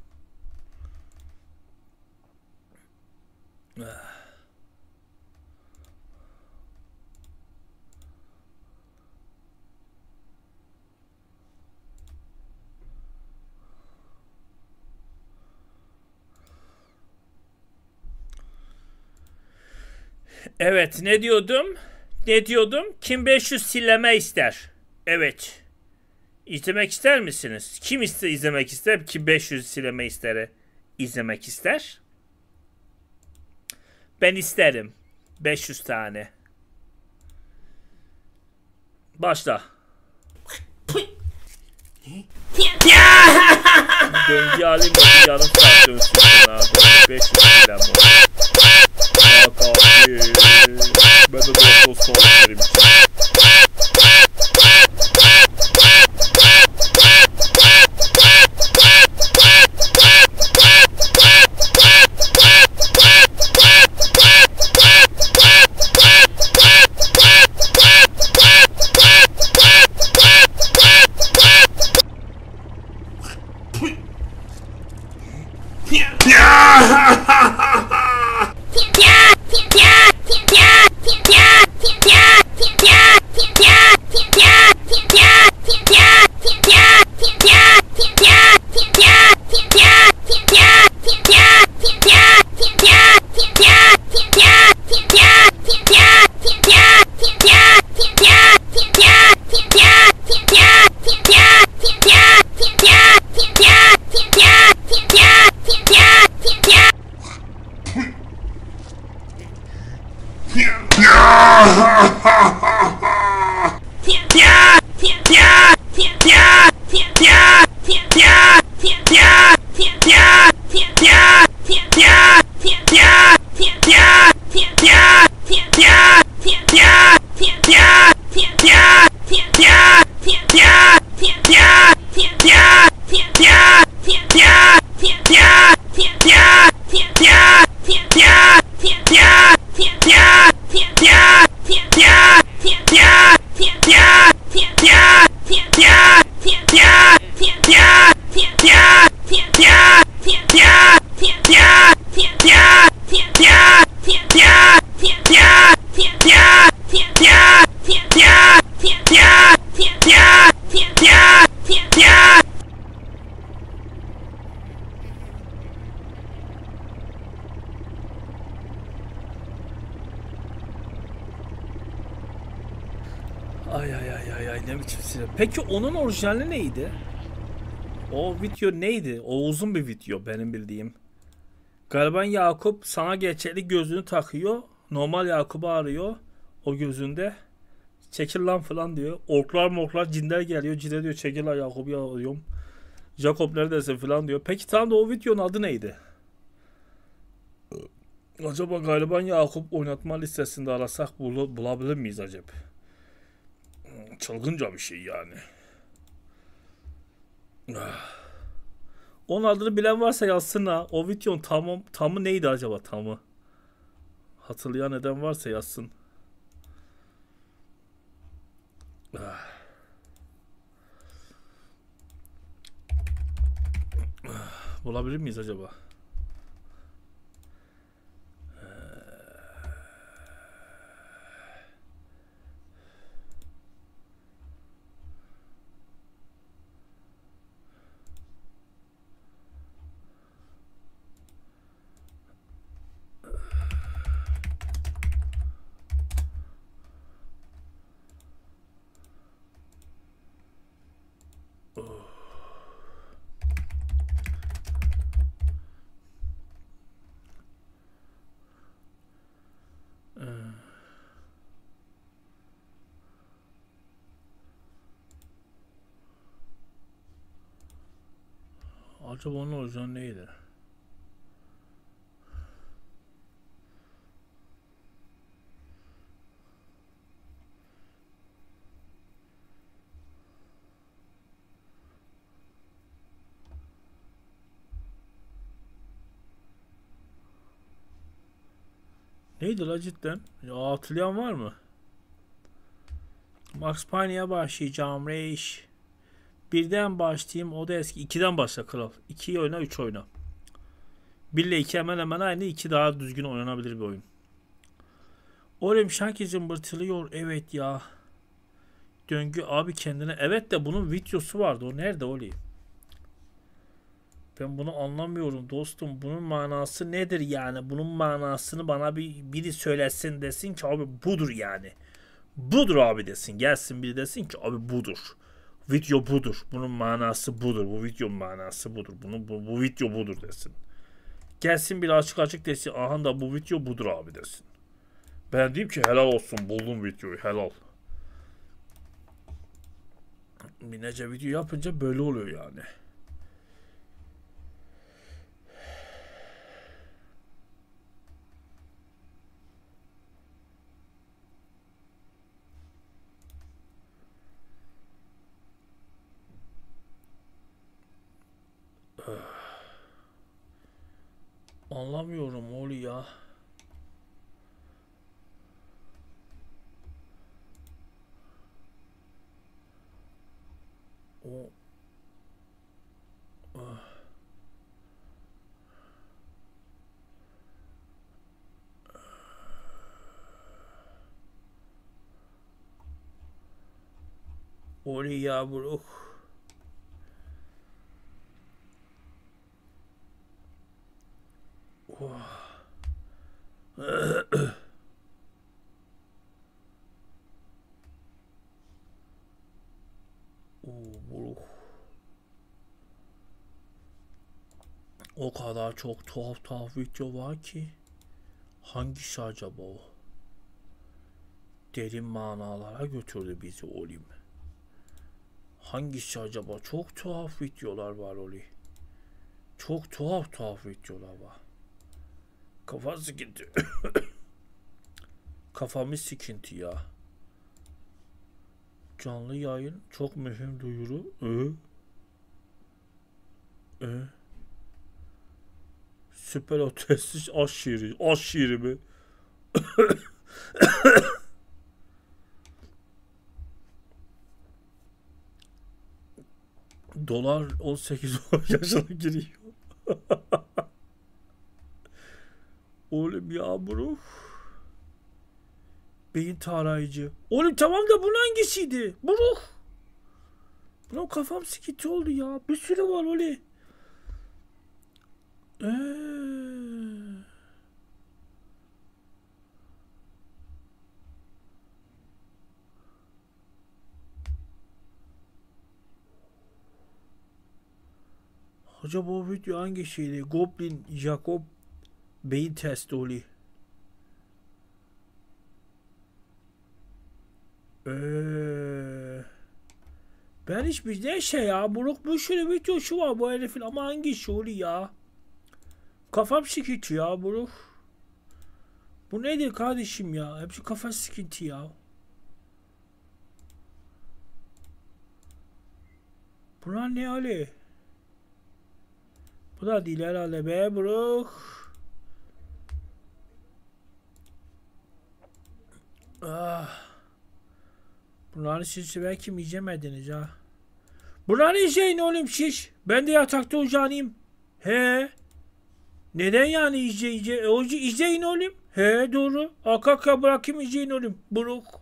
Evet, ne diyordum? Kim 500 silleme ister? Evet. İzlemek ister misiniz? Kim izlemek ister? Kim 500 silleme izlemek ister? Ben isterim. 500 tane. Başla. Döngü alayım da bir yarım saat dönsün sana. 500 bilen bu. Ben de Doritos soğuk verim için. Ay ne biçim silah. Peki onun orijinali neydi? O video neydi? O uzun bir video benim bildiğim. Galiba Yakup sana gerçeklik gözlüğünü takıyor. Normal Yakup'u arıyor. O gözünde. Çekil lan falan diyor. Orklar cinler geliyor. Cinler diyor çekil lan Yakup'u arıyorum. Jacob neredesin falan diyor. Peki tam da o videonun adı neydi? Acaba galiba Yakup oynatma listesinde arasak bulabilir miyiz acaba? Çılgınca bir şey yani. Onun adını bilen varsa yazsın ha. O videonun tamı neydi acaba tamı? Hatırlayan neden varsa yazsın. Bulabilir miyiz acaba? Acaba onun orijinali neydi? Neydi la cidden? Ya hatırlayan var mı? Max Payne'ye başlayacağım reis. Birden başlayayım o da eski. 2'den başla kral. 2'yi oyna 3 oyna. 1 ile 2 hemen hemen aynı. 2 daha düzgün oynanabilir bir oyun. Oğlum şanki zımbırtılıyor. Evet ya. Döngü abi kendine. Evet de bunun videosu vardı. O nerede oğlum? Ben bunu anlamıyorum dostum. Bunun manası nedir yani? Bunun manasını bana biri söylesin desin ki abi budur yani. Budur abi desin. Gelsin biri desin ki abi budur. Video budur. Bunun manası budur. Bu videonun manası budur. Bu video budur desin. Gelsin biri açık açık desin. Aha da bu video budur abi desin. Ben diyeyim ki helal olsun buldum videoyu helal. Binlerce video yapınca böyle oluyor yani. Anlamıyorum oğlu ya. O oğlu ya bro. O kadar çok tuhaf video var ki hangisi acaba o? Derin manalara götürdü bizi oğlum. Hangisi acaba? Çok tuhaf videolar var oğlum. Çok tuhaf videolar var. Kafa sıkıntı. Kafamı sıkıntı ya. Canlı yayın çok mühim duyuru. Süper ötesi aşırı mi? Dolar 18 yaşına giriyor. Oğlum ya bro. Beyin tarayıcı. Oğlum tamam da bunun hangisiydi? Bro. Bro kafam sıkıntı oldu ya. Bir sürü var oğlum. Acaba bu video hangisiydi? Goblin Jacob beyin testi oluyor. Ben hiçbir ya. Buruk bu şöyle video şu var bu herifin ama hangisi oluyor ya? Kafam sıkıntı ya Buruk. Bu nedir kardeşim ya? Hepsi kafa sıkıntı ya. Bunlar ne Ali? Bu da değil herhalde be Buruk. Bunları siz belki mi yiyemediniz ha? Bunları izleyin oğlum siz. Ben de yatakta uzanayım. He. Neden yani izleyin oğlum? He doğru. Akaka bırakayım izleyin oğlum. Buruk.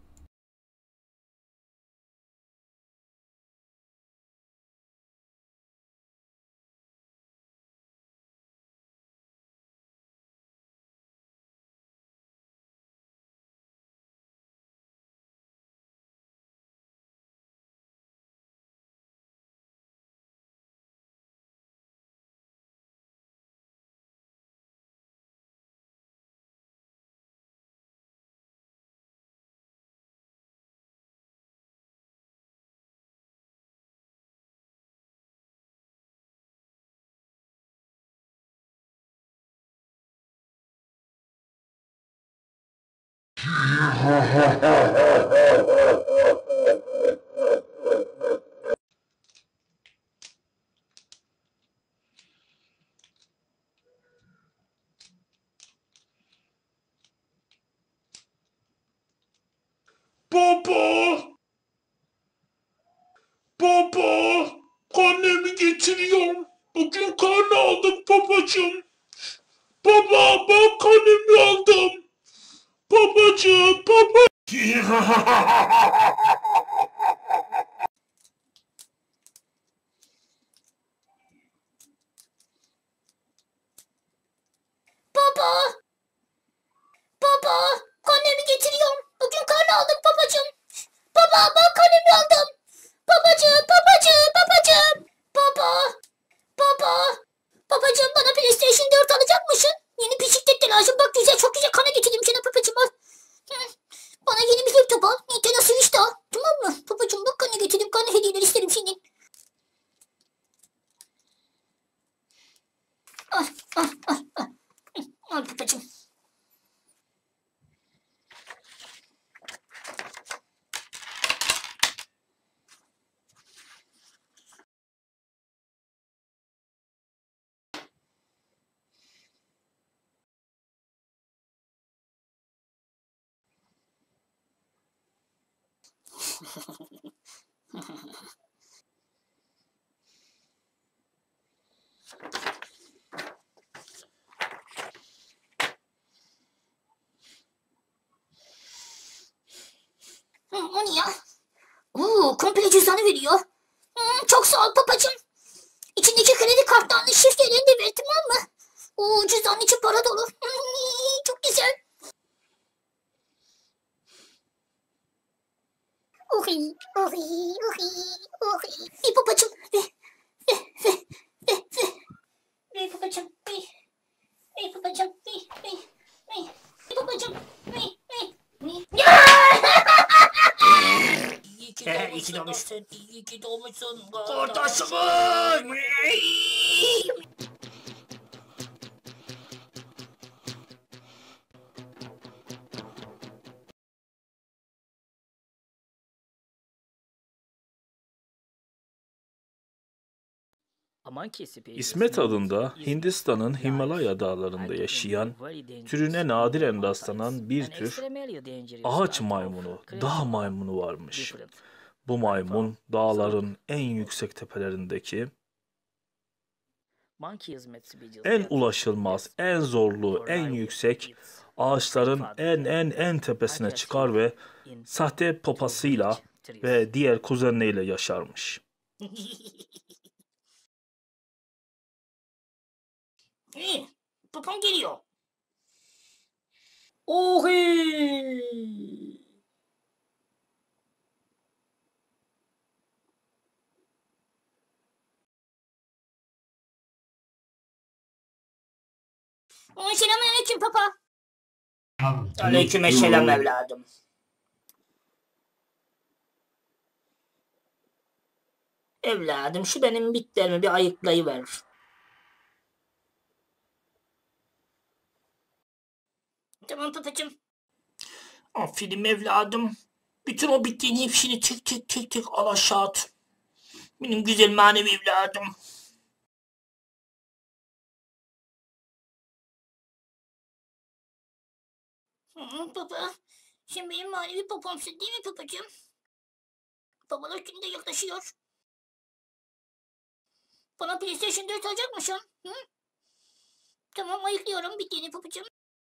Baba, annemi getiriyorum. Bugün karne aldım babacığım. Baba, ben karnemi aldım. Babacığım, baba.
Baba, karnemi getiriyorum. Bugün karne aldım babacığım. Baba, ben karnemi aldım. Babacığım. Babacığım bana PlayStation 4 alacak mısın? Yeni bisiklet de lazım. Bak güzel, çok güzel karne getirdim sana babacığım. Bana yeni bir laptop al. Nintendo Switch al. Al, al, al, al. Al babacığım. O ne ya? Komple cüzdanı veriyor. Çok sağ ol babacığım. İçindeki kredi kartlarının şifrelerini de ver, tamam mı? Cüzdanın içi para dolu. Çok güzel. Ohi, ohi, ohi, ohi. Ver babacığım. Ver babacığım. Ver babacığım. Ver babacığım. İyi ki doğmuşsun. İyi ki doğmuşsun.
Kardeşim!
İsmet adında Hindistan'ın Himalaya dağlarında yaşayan, türüne nadiren rastlanan bir tür ağaç maymunu, dağ maymunu varmış. Bu maymun dağların en yüksek tepelerindeki, en ulaşılmaz, en zorlu, en yüksek ağaçların en tepesine çıkar ve sahte papasıyla ve diğer kuzenleriyle yaşarmış.
Babam geliyor. Ohi. Selamünaleyküm papa. Aleykümselam evladım. Evladım şu benim bitlerimi bir ayıklayıver. Tamam papacığım. Aferin evladım. Bütün o bittiğin hepsini tek al aşağı at. Benim güzel manevi evladım. Baba, sen benim manevi babamsın değil mi babacığım? Babalar günü de yaklaşıyor. Bana PlayStation 4 alacak mısın? Hı? Tamam ayıklıyorum bittiğini babacığım.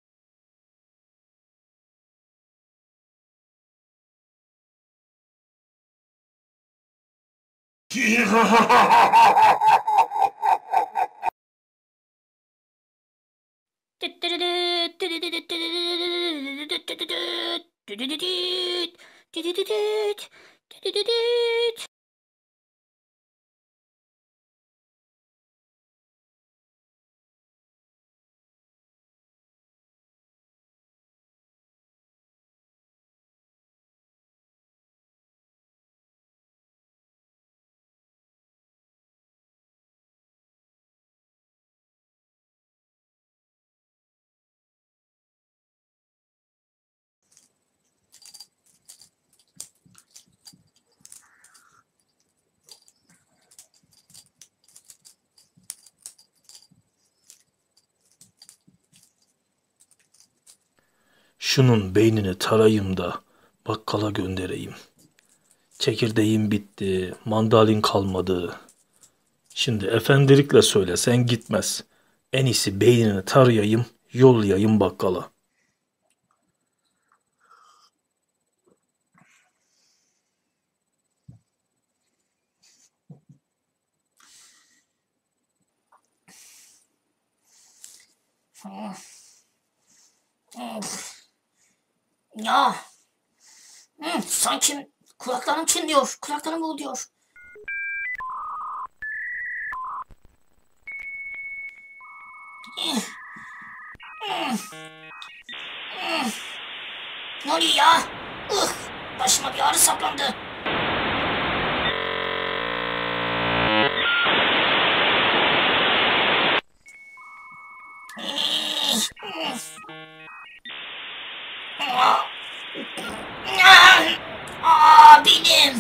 Şunun beynini tarayayım da bakkala göndereyim. Çekirdeğim bitti, mandalin kalmadı. Şimdi efendilikle söylesen gitmez. En iyisi beynini tarayayım, yollayayım bakkala.
Ya. Sanki kulaklarım çınlıyor. Kulaklarım boğuluyor. Ne oluyor ya? Başıma bir ağrı saplandı. oğlum.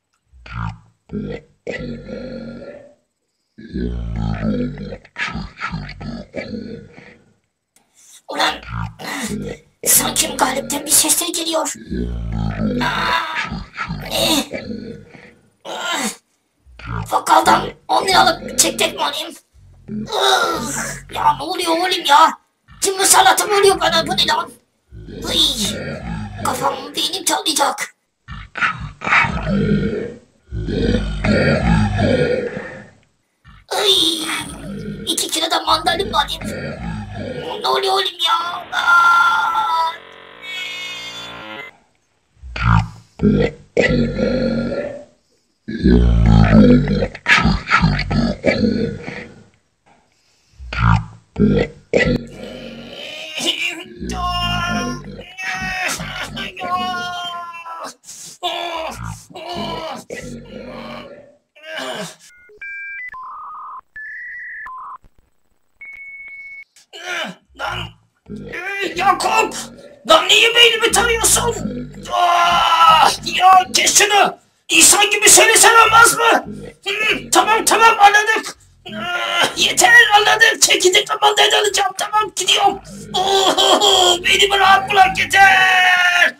Ulan sanki galipten bir sesler geliyor. Ne? Bakkaldan 10 liralık çektek mi alayım? Ya ne oluyor oğlum ya? Kim musallatı mı oluyor bana, bu ne lan? Hıy, kafam beynim çatlayacak. Ay, 2 kilo da mandalina mı alayım? Ne oluyor oğlum ya? Lan Yakup! Lan niye beynimi tarıyorsun? Ya kes şunu! İnsan gibi söylesen olmaz mı? Tamam anladık. Yeter anladık. Çekirdek mandalina alacağım. Tamam gidiyorum. Beni rahat bırak yeter.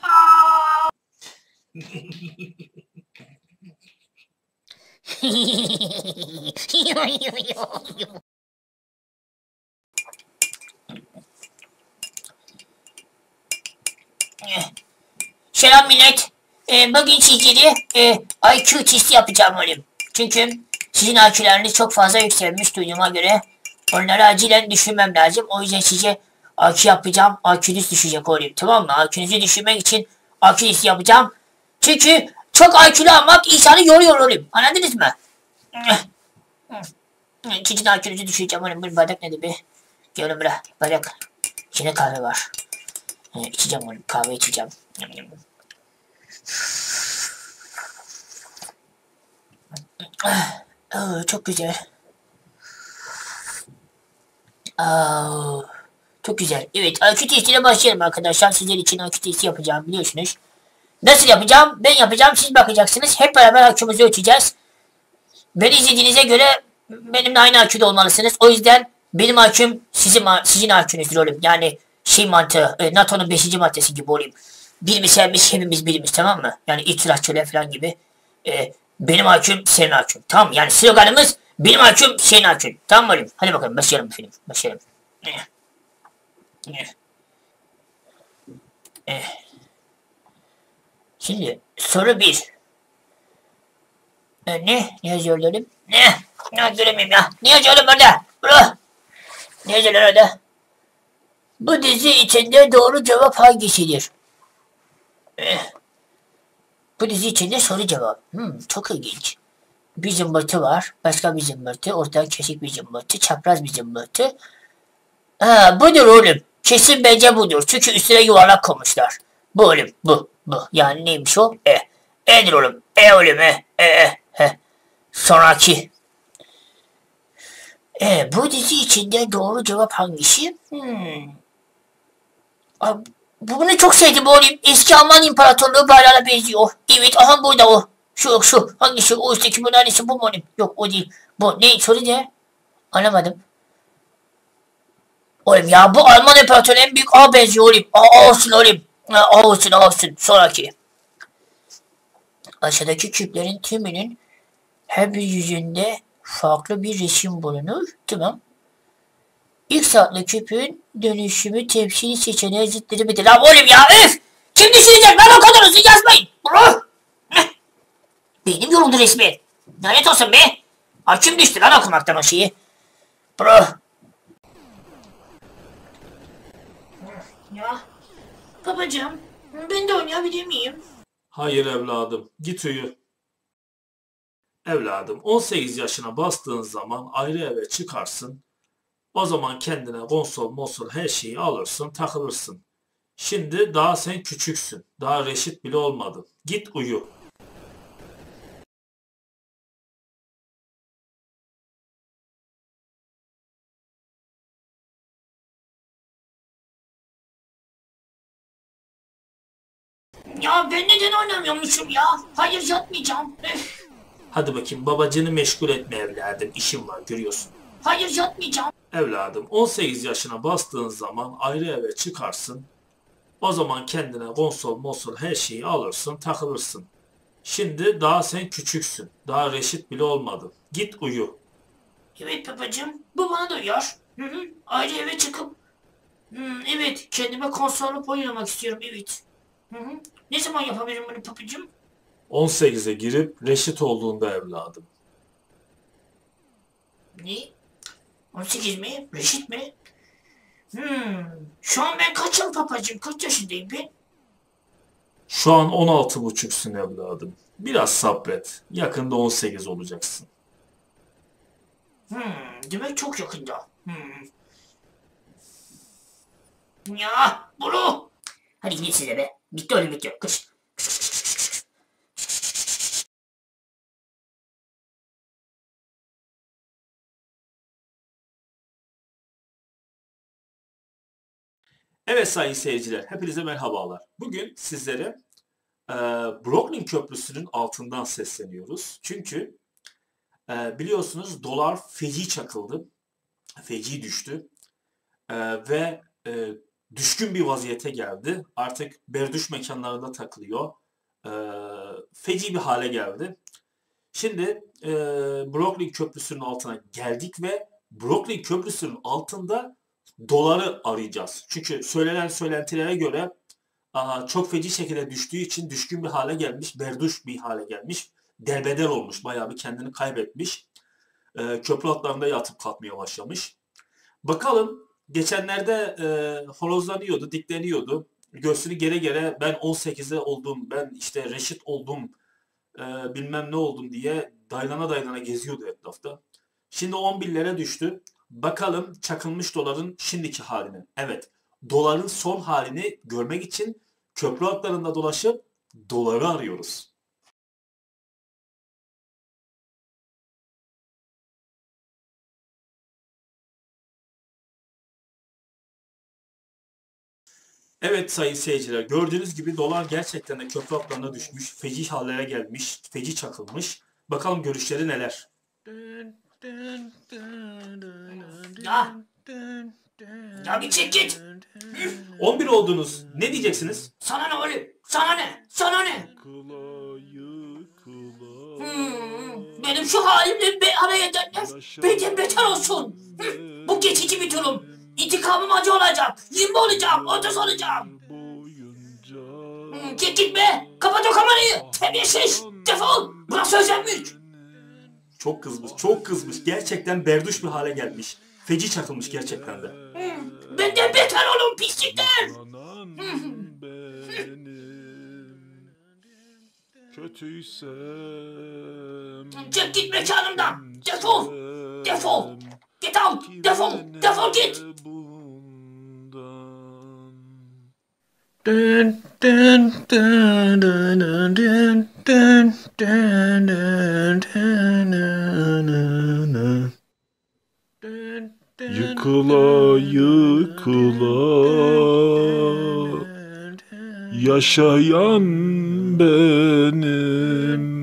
Selam millet. Bugün sizlere IQ testi yapacağım oğlum. Çünkü sizin IQ'leriniz çok fazla yükselmiş duyduğuma göre. Onları acilen düşürmem lazım. O yüzden size IQ yapacağım. IQ'nuz düşecek oğlum, tamam mı? IQ'nuzu düşürmek için IQ testi yapacağım. Çünkü çok IQ'lu almak insanı yoruyor oğlum. Anladınız mı? Sizin IQ'nuzu düşüreceğim oğlum. Bir bardak nedir be? Gel oğlum buraya. Bardak. İçinde kahve var. İçeceğim oğlum. Kahve içeceğim. Çok güzel. Çok güzel. Evet, IQ testiyle başlayalım arkadaşlar. Sizler için IQ testi yapacağım biliyorsunuz. Nasıl yapacağım? Ben yapacağım, siz bakacaksınız. Hep beraber IQ'muzu ölçeceğiz. Beni izlediğinize göre benimle aynı IQ'da olmalısınız. O yüzden benim IQ'm sizin IQ'nuzdur oğlum. Yani şey mantığı, NATO'nun 5. maddesi gibi olayım. Birimiz sevmiş, hepimiz birimiz, tamam mı? Yani itiraz çöle falan gibi. Benim IQ'm senin IQ'm. Tamam mı? Yani sloganımız benim IQ'm senin IQ'm. Tamam mı oğlum? Hadi bakalım başlayalım film. Başlayalım. Şimdi soru 1. Ne? Ne yazıyor oğlum? Ne? Ne göremiyorum ya? Ne yazıyor oğlum orada? Bro. Ne yazıyor orada? Bu dizi içinde doğru cevap hangisidir? Bu dizi içinde soru cevap. Çok ilginç. Bir zımbırtı var. Başka bir zımbırtı. Ortadan kesik bir zımbırtı. Çapraz bir zımbırtı. Budur oğlum. Kesin bence budur. Çünkü üstüne yuvarlak koymuşlar. Bu oğlum. Bu. Yani neymiş o? E'dir oğlum. Oğlum. Sonraki. Bu dizi içinde doğru cevap hangisi? Bunu çok sevdim oğlum. Eski Alman İmparatorluğu bayrağına benziyor. Evet, aha burada o. Şu. Hangisi? O üstteki bunun hangisi? Bu mu oğlum? Yok o değil. Bu ne? Soru ne? Anlamadım. Oğlum ya, bu Alman İmparatorluğu en büyük ağa benziyor oğlum. Olsun oğlum. Olsun. Sonraki. Aşağıdaki küplerin tümünün her bir yüzünde farklı bir resim bulunur. Tamam. X adlı küpün dönüşümü tepsili seçeneği zıtları midir? Lan oğlum ya, üf! Kim düşünecek lan, o kadar uzun yazmayın. Beynim yoruldu resmen. Lanet olsun be. Kim düştü lan okumaktan o şeyi. Ya babacığım, ben de oynayabilir miyim?
Hayır evladım, git uyu. Evladım, 18 yaşına bastığın zaman ayrı eve çıkarsın. O zaman kendine konsol her şeyi alırsın, takılırsın. Şimdi daha sen küçüksün. Daha reşit bile olmadın. Git uyu.
Ya ben neden oynamıyormuşum ya? Hayır yatmayacağım. Üf.
Hadi bakayım babacını meşgul etme evladım. İşim var görüyorsun.
Hayır yatmayacağım.
Evladım 18 yaşına bastığın zaman ayrı eve çıkarsın. O zaman kendine konsol her şeyi alırsın takılırsın. Şimdi daha sen küçüksün. Daha reşit bile olmadın. Git uyu.
Evet babacığım. Bu bana da uyar. Hı hı. Ayrı eve çıkıp. Evet kendime konsollu oynamak istiyorum evet. Hı hı. Ne zaman yapabilirim bunu babacığım?
18'e girip reşit olduğunda evladım.
Ne? 18 mi? Reşit mi? Şu an ben kaçım papacığım? Kaç yaşındayım ben?
Şu an 16,5'sun evladım. Biraz sabret. Yakında 18 olacaksın.
Demek çok yakında. Ya bunu. Hadi git size be. Bitti öyle bitti. Kış.
Evet sayın seyirciler, hepinize merhabalar. Bugün sizlere Brooklyn Köprüsü'nün altından sesleniyoruz. Çünkü biliyorsunuz dolar feci çakıldı, feci düştü ve düşkün bir vaziyete geldi. Artık berduş mekanlarında takılıyor, e, feci bir hale geldi. Şimdi Brooklyn Köprüsü'nün altına geldik ve Brooklyn Köprüsü'nün altında doları arayacağız. Çünkü söylenen söylentilere göre çok feci şekilde düştüğü için düşkün bir hale gelmiş, berduş bir hale gelmiş, derbeder olmuş, bayağı bir kendini kaybetmiş. Köprü altlarında yatıp kalkmaya başlamış. Bakalım geçenlerde horozlanıyordu, dikleniyordu. Göğsünü gere gere ben 18'e oldum, ben işte reşit oldum, bilmem ne oldum diye dayanana geziyordu etrafta. Şimdi 11'lere düştü. Bakalım çakılmış doların şimdiki haline. Evet, doların son halini görmek için köprü altlarında dolaşıp doları arıyoruz. Evet sayın seyirciler, gördüğünüz gibi dolar gerçekten de köprü altlarına düşmüş, feci hallere gelmiş, feci çakılmış. Bakalım görüşleri neler?
Ya. Ya bir çek git.
11 oldunuz. Ne diyeceksiniz?
Sana ne oğlum? Sana ne? Sana ne? Benim şu halimle araya edenler benden beter olsun. Bu geçici bir durum. İntikamım acı olacak. 20 olacağım. 30 olacağım. Git gitme. Kapat o kamerayı. Terbiyesiz. Defol. Burası özenmiş.
Çok kızmış, çok kızmış. Gerçekten berduş bir hale gelmiş. Feci çakılmış gerçekten de.
Benden beter olun pislikler. Çek git mekanımdan. Defol. Defol. Git out. Defol. Defol git.
Yıkıla yıkıla yaşayan benim,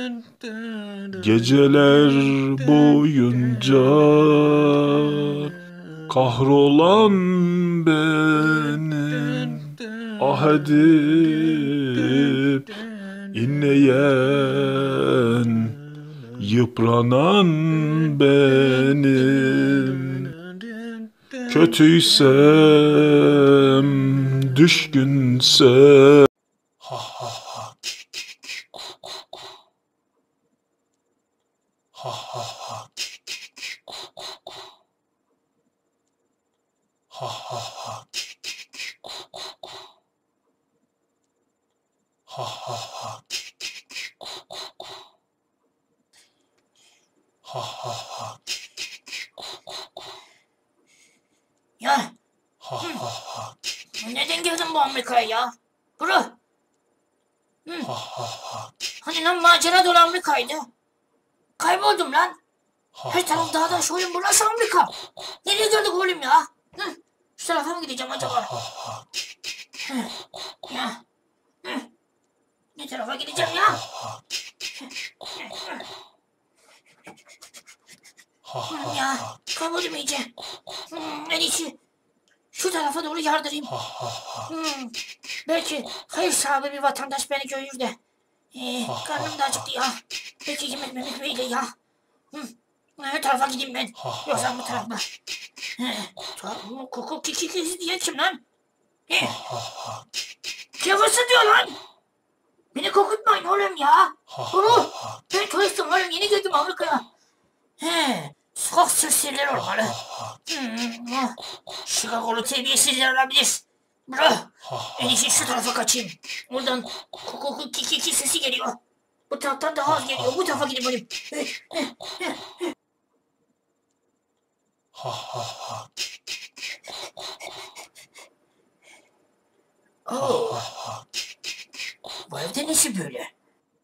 geceler boyunca kahrolan benim, ah edip inleyen yıpranan benim. Kötüysem, düşkünsem, ha ha ha ki ki ki ku ku ku, ha ha ha ki ki ki ku ku ku, ha ha ha ki ki ki ku ku ku, ha ha ha ki ki ki ku ku ku, ha ha ha ki ki ki ku ku ku,
Ya.
ha ha ha ki ki,
Neden girdin bu Amerika'ya ya? Bro.
ha ha ha ki,
Hani lan macera dolu Amerika'ydı. Kayboldum lan.
ha
Her taraf dağda şoyun burası Amerika. Nereye geldik oğlum ya? Şu tarafa mı gideceğim acaba?
ha ha ki ki ki,
Ya. Ne tarafa gideceğim ya? Ya kayboldum iyice. En iyisi şu tarafa doğru yardırayım. Belki hayır sahibi bir vatandaş beni görür de. Karnım da acıktı ya. Belki yemek memek böyle ya. Ne tarafa gideyim ben? Yoksa bu tarafa. Koku kiki diye kim lan? Kıvırsın diyor lan. Beni kokutmayın oğlum ya. Oğlum ben turistim oğlum, yeni geldim Amerika'ya. Sokak sesleri olmalı. Chicago'lu terbiyesizler olabilir. Bro, en iyisi şu tarafa kaçayım. Oradan koku kiki sesi geliyor. Bu taraftan daha az geliyor. Bu tarafa gidip olayım. Bu evde nesi böyle?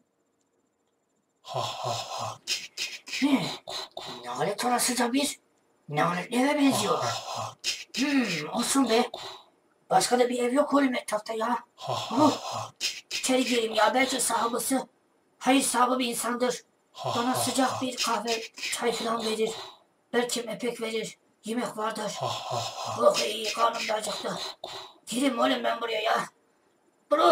Nalet orasıca bir. Naletli eve benziyor. Olsun be. Başka da bir ev yok oğlum etrafta ya. İçeri gireyim ya, belki sahibi hayır sahibi bir insandır. Bana sıcak bir kahve, çay falan verir. Belki mepek verir. Yemek vardır. Oh iyi, karnım da acıktı. Gireyim oğlum ben buraya ya. Bro.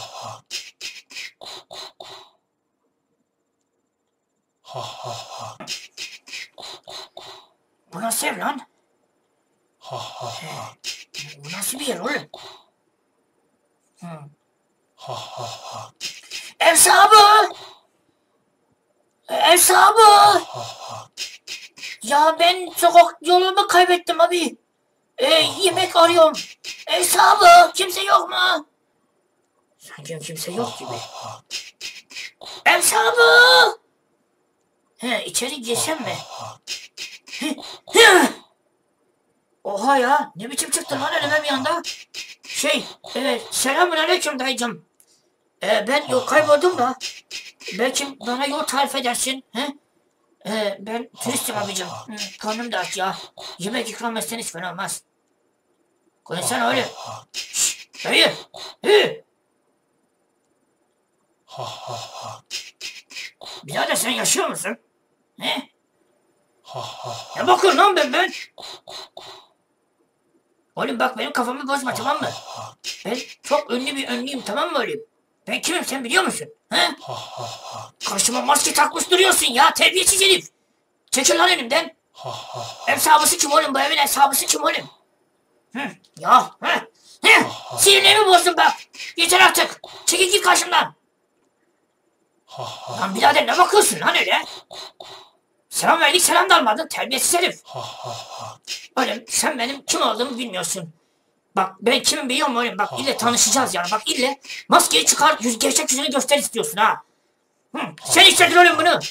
Bu nasıl ev lan? Bu nasıl bir yer oğlum? Ev sahibi! Ev sahibi! Ya ben sokak yolumu kaybettim abi. Yemek arıyorum. Ev sahibi! Kimse yok mu? Sanki kimse yok gibi. Ev sahibi! İçeri girsem mi? Oha ya, ne biçim çıktın lan önüme bir anda? Selamünaleyküm dayıcım. Ben yok kayboldum da. Belki bana yol tarif edersin. Ben turistim abicim. Karnım da aç ya. Yemek ikram etsen hiç fena olmaz. Konuşsana öyle. Şşş, dayı. Birader sen yaşıyor musun? Ne? Ne bakıyorsun lan ben? Oğlum bak benim kafamı bozma, tamam mı? Ben çok ünlü bir ünlüyüm, tamam mı oğlum? Ben kimim sen biliyor musun? Karşıma maske takmış duruyorsun ya, terbiyesiz herif. Çekil lan önümden. Ev sahibi kim oğlum, bu evin ev sahibi kim oğlum? Sinirlerimi bozdun bak. Yeter artık. Çekil git karşımdan. Lan birader ne bakıyorsun lan öyle? Selam verdik, selam da almadın, terbiyesiz herif. Oğlum sen benim kim olduğumu bilmiyorsun. Bak ben kimim biliyor musun oğlum? Bak ille tanışacağız yani, bak ille maskeyi çıkar, gerçek yüzünü göster istiyorsun ha. Sen istedin oğlum bunu.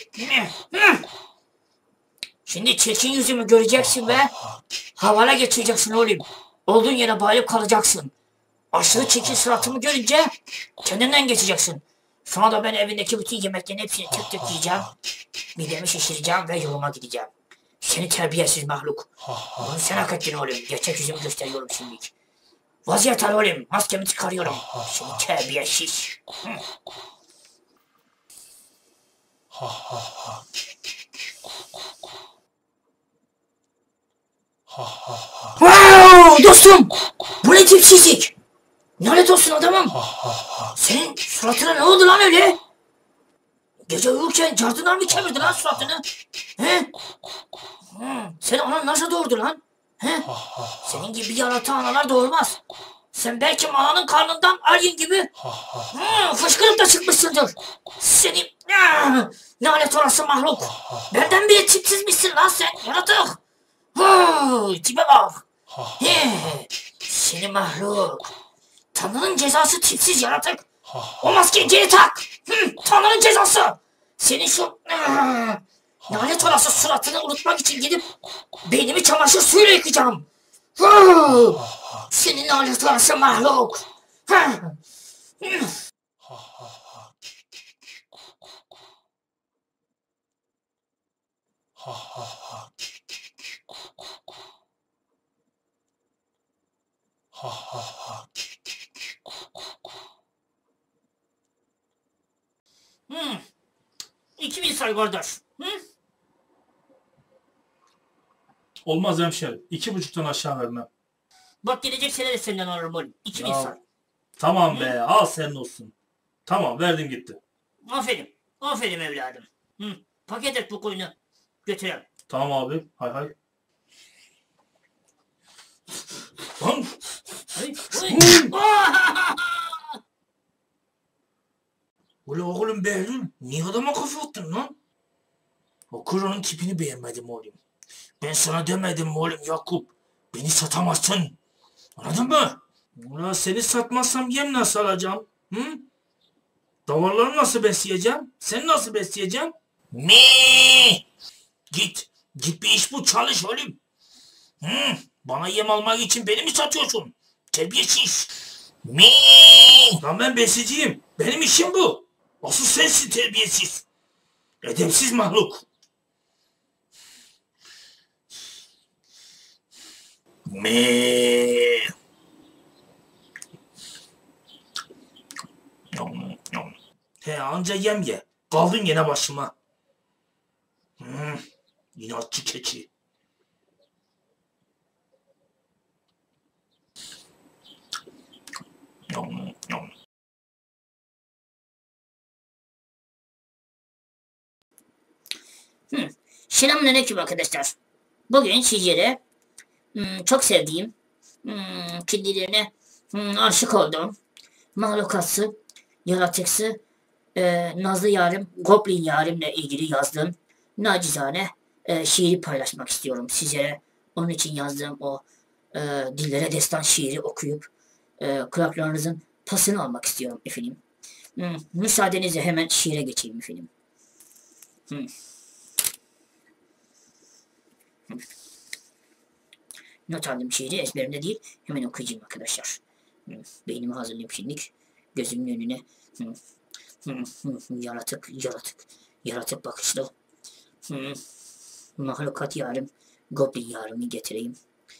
Şimdi çirkin yüzümü göreceksin ve havala geçireceksin oğlum. Olduğun yere bağlayıp kalacaksın. Aşırı çirkin suratımı görünce kendinden geçeceksin. Sonra da ben evindeki bütün yemeklerin hepsini tek tek yiyeceğim. Midemi şişireceğim ve yoluma gideceğim. Seni terbiyesiz mahluk. Bunu sen hak ettin oğlum. Gerçek yüzümü gösteriyorum şimdi. Vaziyet al oğlum. Maskemi çıkarıyorum. Seni terbiyesiz. Wow, dostum! Bu ne tipsizlik? Lanet olsun adamım. Senin suratına ne oldu lan öyle? Gece uyurken cardından mı kemirdin lan suratını? Seni anan nasıl doğurdu lan? Senin gibi yaratı analar doğurmaz. Sen belki ananın karnından alien gibi fışkırıp da çıkmışsındır. Seni lanet olası mahluk. Benden bile tipsizmişsin lan sen yaratık. Tipe bak. Seni mahluk. Tanrı'nın cezası tipsiz yaratık. O maskeyi geri tak. Tanrı'nın cezası. Senin şu lanet olası suratını unutmak için gidip beynimi çamaşır suyuyla yıkayacağım. Senin lanet olası mahluk. say kardeş. Hı?
Olmaz hemşerim. 2,5'tan aşağı vermem.
Bak gelecek sene de senden alırım oğlum. 2000
Ya.
say.
Tamam be, al senin olsun. Tamam, verdim gitti.
Aferin. Aferin evladım. Hı. Paket et bu koyunu. Götürelim.
Tamam abi, hay hay. Lan!
Ay,
Ula oğlum Behlül, niye adama kafa attın lan? O Kur'an'ın tipini beğenmedim oğlum. Ben sana demedim mi oğlum Yakup? Beni satamazsın. Anladın mı? Ula seni satmazsam yem nasıl alacağım? Hı? Davarları nasıl besleyeceğim? Seni nasıl besleyeceğim? Mi? Git. Git bir iş bul, çalış oğlum. Hı? Bana yem almak için beni mi satıyorsun? Terbiyesiz. Mi? Lan ben besiciyim. Benim işim bu. Asıl sensin terbiyesiz. Edepsiz mahluk. Mi? He anca yem ye. Kaldın yine başıma. İnatçı keçi.
Selamünaleyküm arkadaşlar. Bugün sizlere çok sevdiğim, kendilerine aşık olduğum mahlukatsı, yaratıksı, Nazlı Yarim, Goblin Yarim'le ilgili yazdığım nacizane şiiri paylaşmak istiyorum sizlere. Onun için yazdığım o dillere destan şiiri okuyup kulaklarınızın pasını almak istiyorum efendim. Müsaadenizle hemen şiire geçeyim efendim. Not aldım şiiri, ezberimde değil, hemen okuyacağım arkadaşlar. Beynimi hazırlayayım şimdilik. Gözümün önüne yaratık bakışlı mahlukat yarım, goblin yarımı getireyim.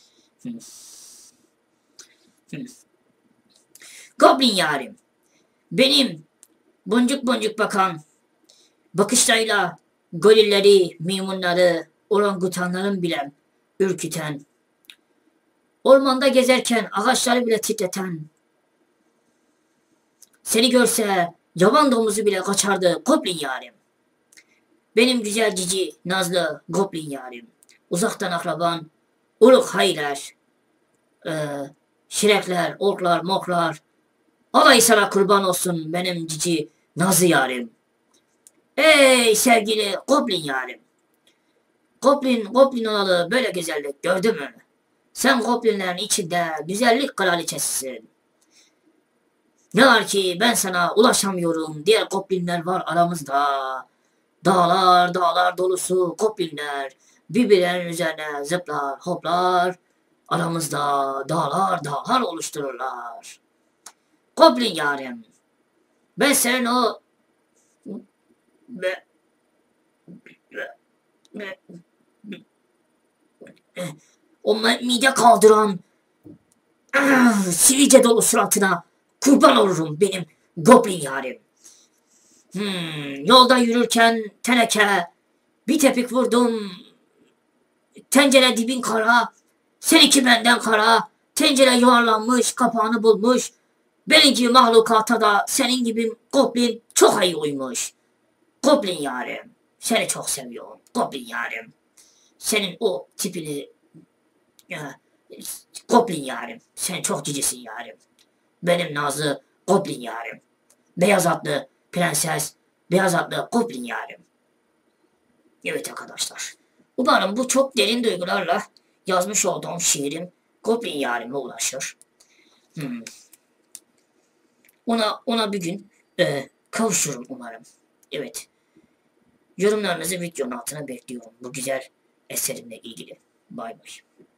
Goblin yarim, benim boncuk boncuk bakan, bakışlarıyla gorilleri, maymunları, orangutanların bile ürküten, ormanda gezerken ağaçları bile titreten, seni görse yaban domuzu bile kaçardı goblin yarim. Benim güzel cici, nazlı goblin yarim. Uzaktan akraban, uluk hayler, şirekler, orklar, moklar. Alay sana kurban olsun benim cici, nazlı yarim. Ey sevgili goblin yarim. Goblin olalı böyle güzellik gördü mü? Sen goblinlerin içinde güzellik kraliçesisin. Ne var ki ben sana ulaşamıyorum. Diğer goblinler var aramızda. Dağlar dolusu goblinler. Birbirlerinin üzerine zıplar hoplar. Aramızda dağlar oluştururlar. Goblin yarim. Ben senin o mide kaldıran sivilce dolu suratına kurban olurum benim goblin yarim. Yolda yürürken teneke bir tepik vurdum. Tencere dibin kara, seninki benden kara. Tencere yuvarlanmış, kapağını bulmuş. Benim gibi mahlukata da senin gibi goblin çok iyi uymuş. Goblin yarim, seni çok seviyorum goblin yarim. Senin o tipini goblin yarim, sen çok cicisin yarim. Benim nazlı goblin yarim. Beyaz atlı prenses, beyaz atlı goblin yarim. Evet arkadaşlar. Umarım bu çok derin duygularla yazmış olduğum şiirim goblin yarime ulaşır. Ona bir gün kavuşurum umarım. Evet. Yorumlarınızı videonun altına bekliyorum. Bu güzel eserimle ilgili. Bay bay.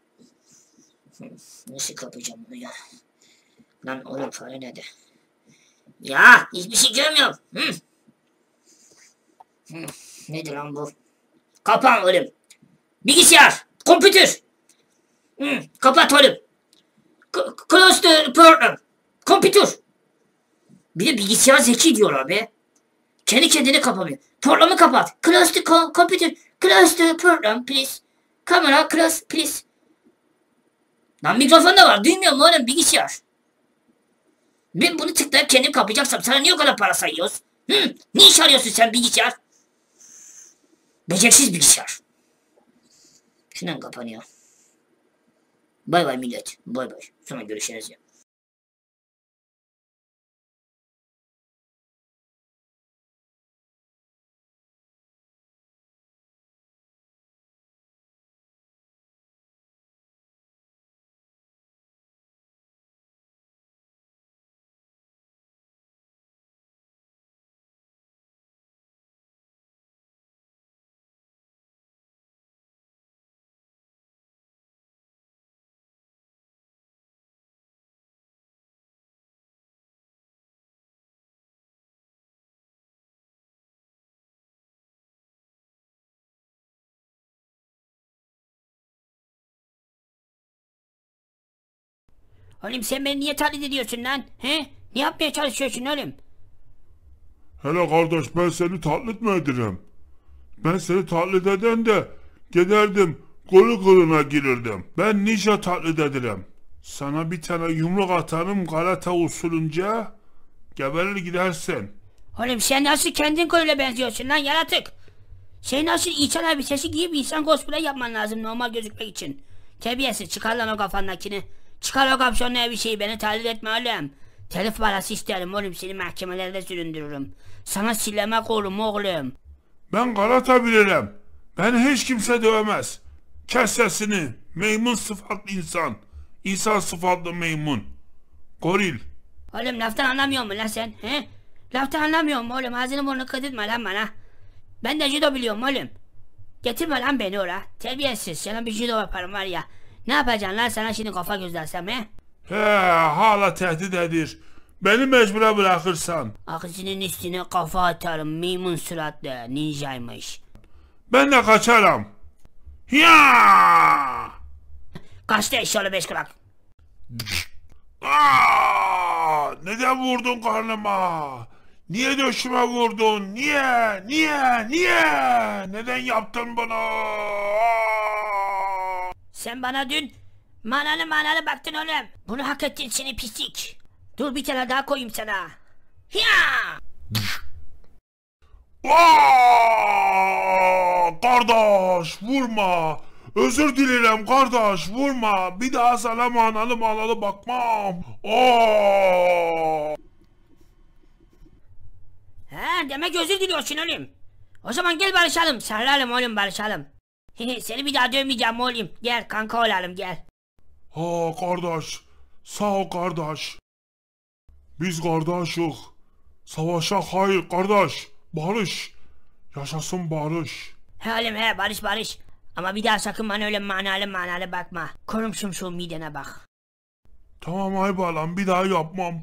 Nasıl kapayacağım bunu ya? Lan oğlum fare nerede? Ya hiçbir şey görmüyorum. Nedir lan bu? Kapan oğlum. Bilgisayar. Kompütür. Kapat oğlum. Close the program. Kompütür. Bir de bilgisayar zeki diyorlar be. Kendi kendini kapamıyor. Programı kapat. Close the computer. Close the program please. Kamera close please. Lan mikrofon da var. Duymuyor mu oğlum bilgisayar? Ben bunu tıklayıp kendim kapayacaksam sana niye o kadar para sayıyoruz? Ne iş arıyorsun sen bilgisayar? Beceriksiz bilgisayar. Şundan kapanıyor. Bay bay millet. Bay bay. Sonra görüşürüz ya. Oğlum sen beni niye taklit ediyorsun lan? He? Ne yapmaya çalışıyorsun oğlum?
Hele kardeş ben seni taklit mi ederim? Ben seni taklit eden de giderdim golü kılına girirdim. Ben ninja taklit ederim. Sana bir tane yumruk atarım karate usulünce geberir gidersin.
Oğlum sen nasıl kendin öyle benziyorsun lan yaratık? Sen nasıl insan elbisesi giyip insan cosplay yapman lazım normal gözükmek için. Terbiyesiz çıkar lan o kafandakini. Çıkar o kapşonlu elbiseyi beni taklit etme oğlum. Telif parası isterim oğlum seni mahkemelerde süründürürüm. Sana silemek oğlum.
Ben karate bilirim. Beni hiç kimse dövemez. Kes sesini. Maymun sıfatlı insan. İnsan sıfatlı maymun. Goril.
Oğlum laftan anlamıyor musun lan sen? He? Laftan anlamıyor musun oğlum? Ağzını burnunu kırdırtma lan bana. Ben de judo biliyorum oğlum. Getirme lan beni oraya. Terbiyesiz. Sana bir judo yaparım var ya. Ne yapacaksın lan sana şimdi kafa gözlersem he?
He hala tehdit edir. Beni mecbura bırakırsan.
Ağzının üstüne kafa atarım maymun suratlı ninjaymış.
Ben de kaçarım. Ya!
Kaçtı eşyalı beş kulak.
Neden vurdun karnıma? Niye döşüme vurdun? Niye? Neden yaptın bunu?
Sen bana dün manalı baktın oğlum. Bunu hak ettin seni pislik. Dur bir tane daha koyayım sana. Ya!
Kardeş vurma. Özür dilerim kardeş vurma. Bir daha sana manalı bakmam.
He demek özür diliyorsun oğlum. O zaman gel barışalım. Sarılalım oğlum barışalım. Seni bir daha dövmeyeceğim oğlum. Gel kanka olalım gel.
Ha kardeş. Sağ ol kardeş. Biz kardeşik. Savaşa hayır kardeş. Barış. Yaşasın barış.
He oğlum he barış. Ama bir daha sakın bana öyle manalı bakma. Korumşum şu midene bak.
Tamam Aybalan bir daha yapmam.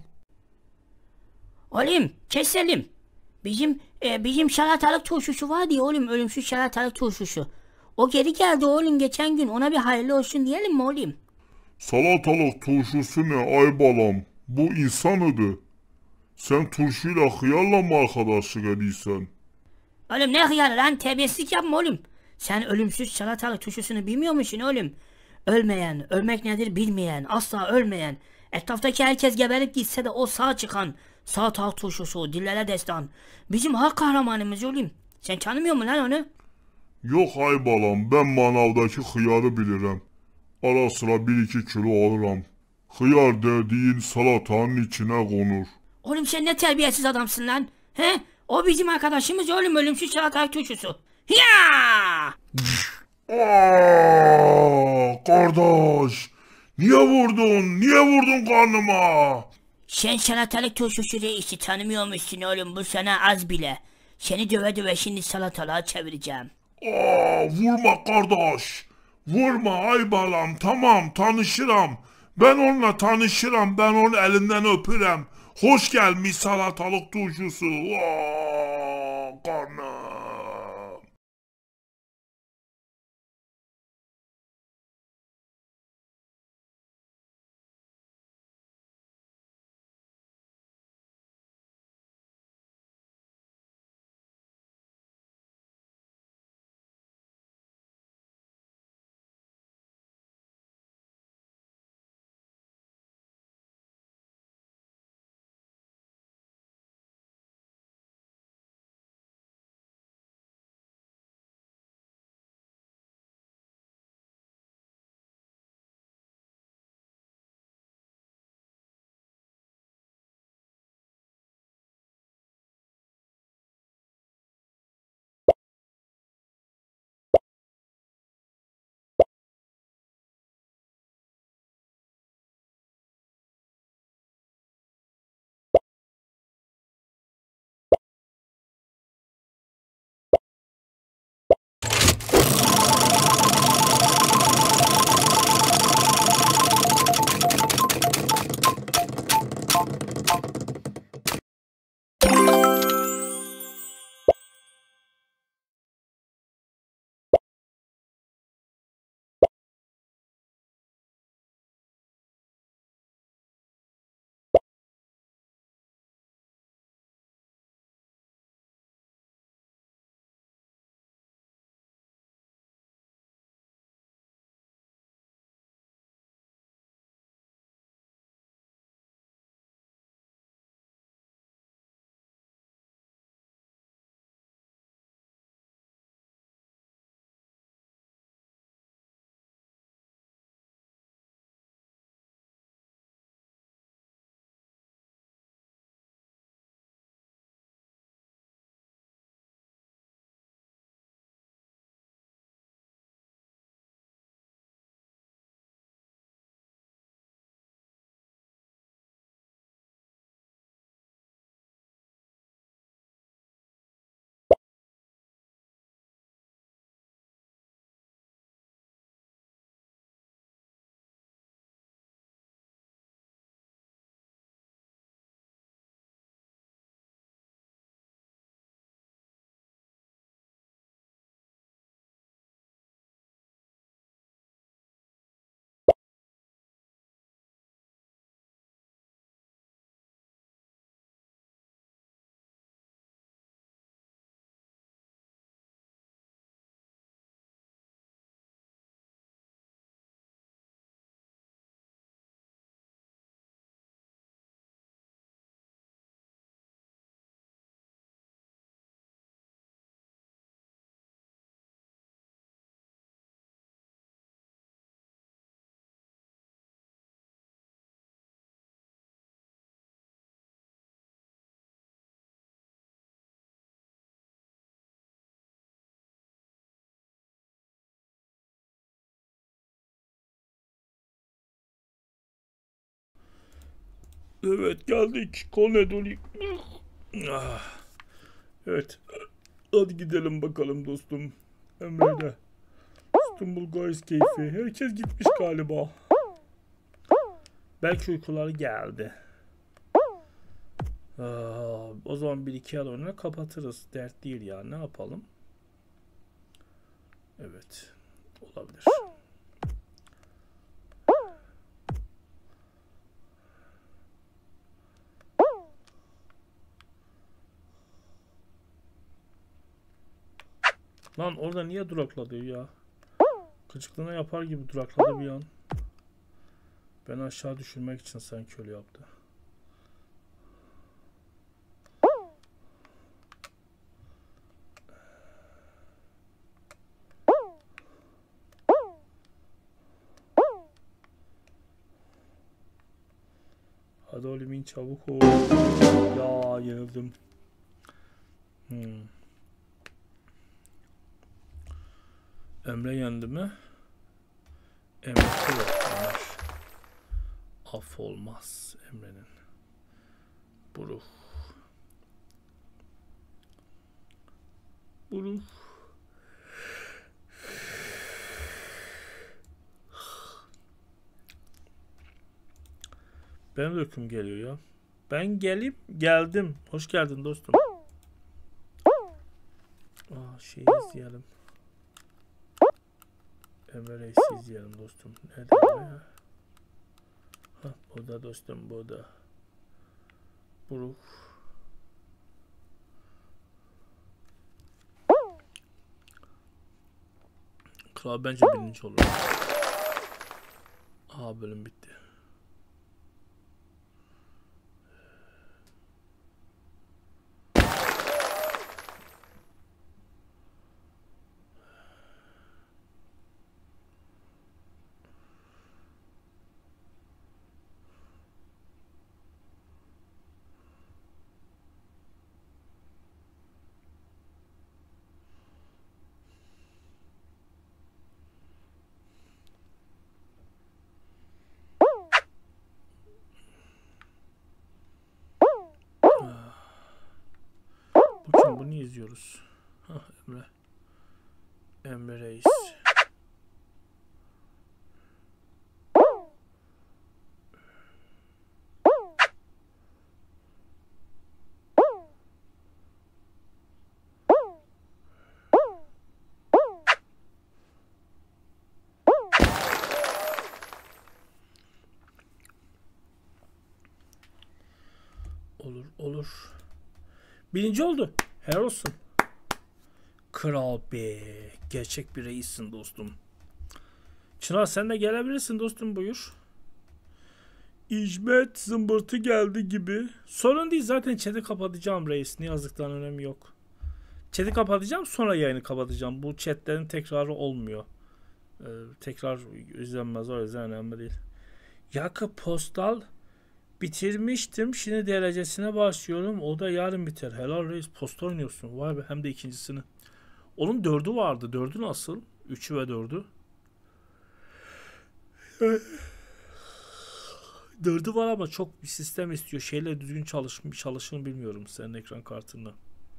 Oğlum keselim. Bizim salatalık turşusu vardı ya oğlum ölümsüz salatalık turşusu. O geri geldi oğlum geçen gün ona bir hayırlı olsun diyelim mi oğlum?
Salatalık turşusu ne Aybalam? Bu insanıdı. Sen turşuyla hıyarla mı arkadaşlık ediyorsun?
Oğlum ne hıyarı lan terbiyesizlik yapma oğlum. Sen ölümsüz salatalık turşusunu bilmiyor musun oğlum? Ölmeyen, ölmek nedir bilmeyen, asla ölmeyen. Etraftaki herkes geberip gitse de o sağ çıkan salatalık turşusu, dillere destan. Bizim halk kahramanımız oğlum. Sen tanımıyor musun lan onu?
Yok Aybalam ben manavdaki hıyarı bilirim. Ara sıra 1-2 kilo alırım. Hıyar dediğin salatanın içine konur.
Oğlum sen ne terbiyesiz adamsın lan. He? O bizim arkadaşımız oğlum ölümsüz salatalık turşusu. Ya!
Kardeş. Niye vurdun karnıma?
Sen salatalık turşusu reisi tanımıyormuşsun oğlum bu sana az bile. Seni döve şimdi salatalığa çevireceğim.
Vurma kardeş. Vurma Aybalam tamam tanışırım. Ben onunla tanışırım. Ben onun elinden öpürüm. Hoş gelmiş salatalık turşusu. Karnım.
Evet geldik. Konedoli. Ah. Evet. Hadi gidelim bakalım dostum. Emre'de. İstanbul Guys keyfi. Herkes gitmiş galiba. Belki uykuları geldi. O zaman bir iki ay önüne kapatırız. Dert değil ya. Ne yapalım? Evet. Olabilir. Lan orada niye durakladı ya? Gıcıklığına yapar gibi durakladı bir an. Beni aşağı düşürmek için sanki öyle yaptı. Hadi Olimin çabuk ol. Ya yenildim. Emre yendi mi? Emre Ömer. Af olmaz Emre'nin. Buruh. Buruh. Benim de uykum geliyor ya. Ben geldim. Hoş geldin dostum. Şey izleyelim. Emre Reis'i izleyelim dostum. Nerede ya? Burada dostum, burada. Buruk. Kral bence birinci olur. Bölüm bitti. Bunu izliyoruz. Emre. Emre Reis. Olur. Birinci oldu. Helal olsun. Kral be. Gerçek bir reissin dostum. Çınar sen de gelebilirsin dostum, buyur. İcmet zımbırtı geldi gibi. Sorun değil, zaten chat'i kapatacağım reis. Ne yazdıktan önemi yok. Chat'i kapatacağım, sonra yayını kapatacağım. Bu chatlerin tekrarı olmuyor. Tekrar izlenmez, o yüzden önemli değil. Yakı postal bitirmiştim. Şimdi derecesine başlıyorum. O da yarın biter. Helal reis, posta oynuyorsun. Vay be, hem de ikincisini. Onun 4'ü vardı. 4'ü nasıl? 3'ü ve 4'ü. 4'ü var ama çok bir sistem istiyor. Şeyle düzgün çalışını bilmiyorum senin ekran kartında.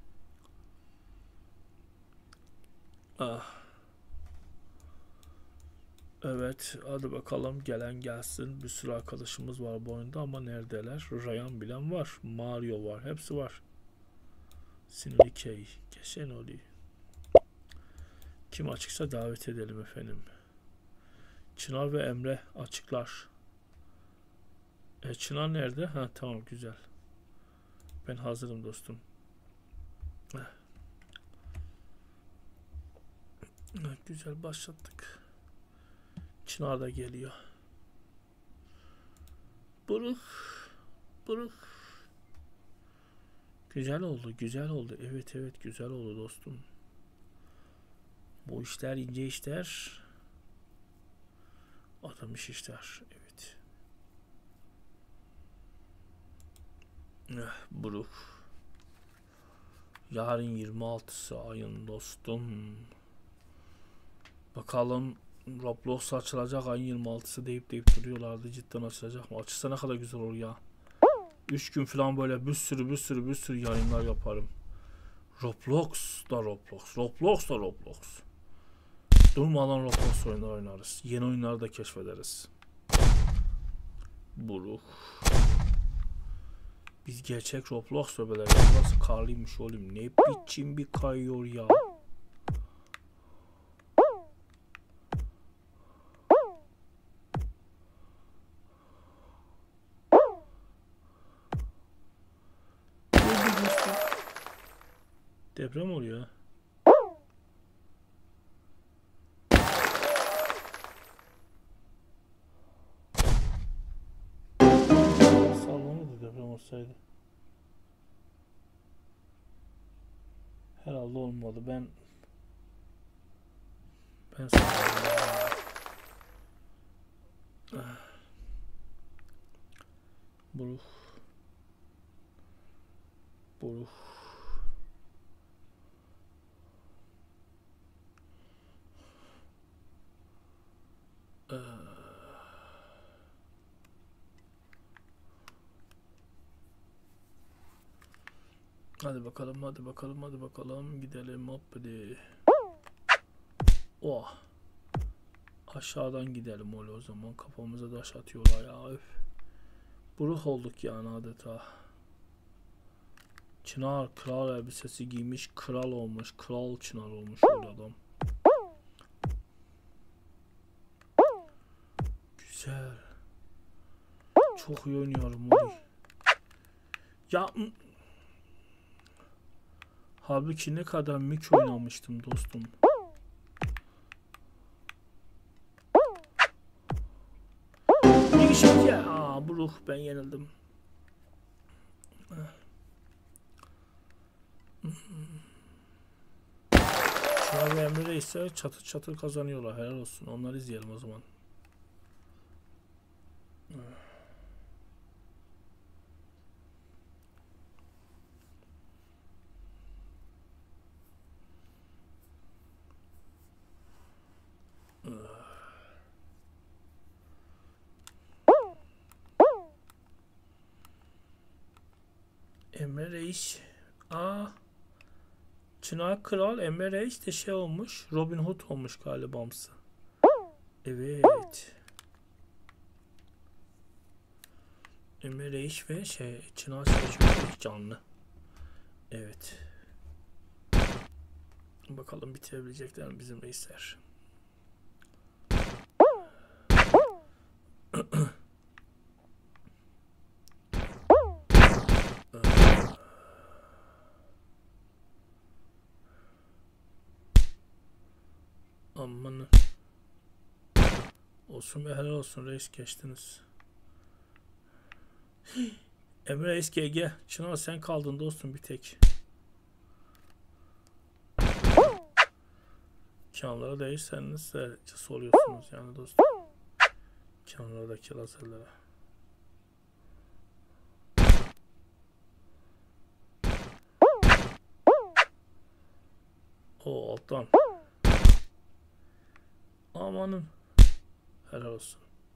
Evet, hadi bakalım, gelen gelsin. Bir sürü arkadaşımız var bu oyunda ama neredeler? Ryan bilen var. Mario var. Hepsi var. Sinirli Key. Geçen oluyor. Kim açıksa davet edelim efendim. Çınar ve Emre açıklar. Çınar nerede? Tamam, güzel. Ben hazırım dostum. Güzel başlattık. Çınar da geliyor. Buruk. Güzel oldu. Evet, güzel oldu dostum. Bu işler ince işler. Adam işler. Evet. Buruk. Yarın 26'sı ayın dostum. Bakalım Roblox açılacak ayın 26'sı deyip duruyorlardı. Cidden açılacak mı? Açılsa ne kadar güzel olur ya. 3 gün falan böyle bir sürü yayınlar yaparım. Roblox. Durmadan Roblox oyunlar oynarız. Yeni oyunları da keşfederiz. Buruk. Biz gerçek Roblox sobeleri. Nasıl karlıymış oğlum. Ne biçim bir kayıyor ya. Deprem oluyor. Sallanırdı deprem olsaydı. Herhalde olmadı. Ben Buruk. Hadi bakalım gidelim hadi. Oh. Aşağıdan gidelim öyle o zaman, kafamıza taş atıyorlar ya. Öf. Buruk olduk yani adeta. Çınar kral elbisesi giymiş, kral olmuş, kral Çınar olmuş öyle adam. Güzel. Çok iyi oynuyorum orayı. Ya halbuki ne kadar mük oynamıştım dostum. Bir şey ya. Buruk, ben yenildim. Çınar ve Emre ise çatır çatır kazanıyorlar. Helal olsun. Onları izleyelim o zaman. Emre Reis. Çınar Kral, Emre Reis de şey olmuş. Robin Hood olmuş galibamsı. Evet. Emre Reis ve Çınar çok canlı. Evet. Bakalım bitirebilecekler mi bizim reisler? Aman. Olsun be, helal olsun reis, geçtiniz. Emre Reis GG. Çınar sen kaldın dostum bir tek. Kanlara değişseniz de oluyorsunuz yani dostum. Kanlardaki lazerlere. O alttan. Amanın. Helal olsun.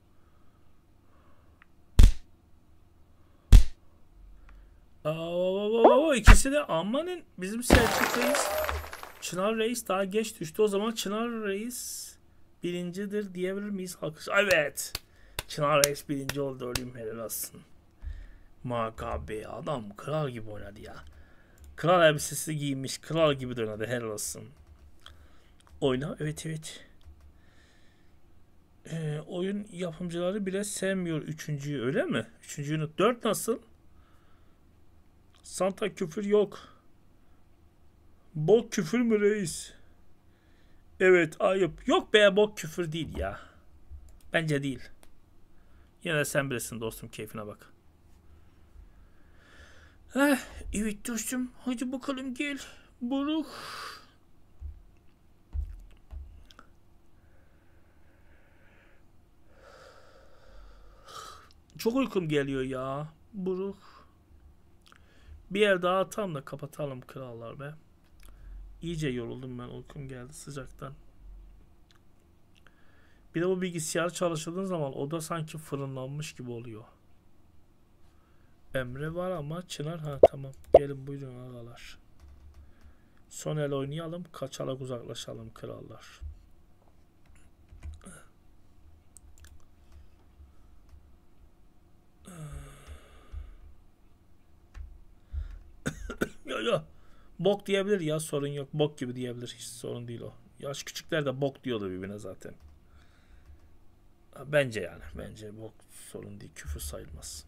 İkisi de amanın, bizim Selçuk Reis. Çınar Reis daha geç düştü. O zaman Çınar Reis birincidir diyebilir miyiz? Evet. Çınar Reis birinci oldu. Ölüm helal olsun. Makabe adam kral gibi oynadı ya. Kral elbisesi giymiş. Kral gibi de oynadı. Helal olsun. Oyna. Evet. Oyun yapımcıları bile sevmiyor üçüncüyü, öyle mi? Üçüncüyü 4 nasıl? Santa küfür yok. Bok küfür mü reis? Evet, ayıp. Yok be, bok küfür değil ya. Bence değil. Yine de sen bilirsin dostum, keyfine bak. Evet dostum, hadi bakalım gel. Buruk. Çok uykum geliyor ya. Buruk. Bir yer daha atalım da kapatalım krallar be. İyice yoruldum ben, uykum geldi sıcaktan. Bir de bu bilgisayar çalıştırdığın zaman oda sanki fırınlanmış gibi oluyor. Emre var ama Çınar ha tamam. Gelin buyurun ağalar. Son el oynayalım. Kaçarak uzaklaşalım krallar. Ya. Bok diyebilir ya, sorun yok. Bok gibi diyebilir, hiç sorun değil o. Yaş küçükler de bok diyordu birbirine zaten. Bence yani. Bence bok sorun değil. Küfür sayılmaz.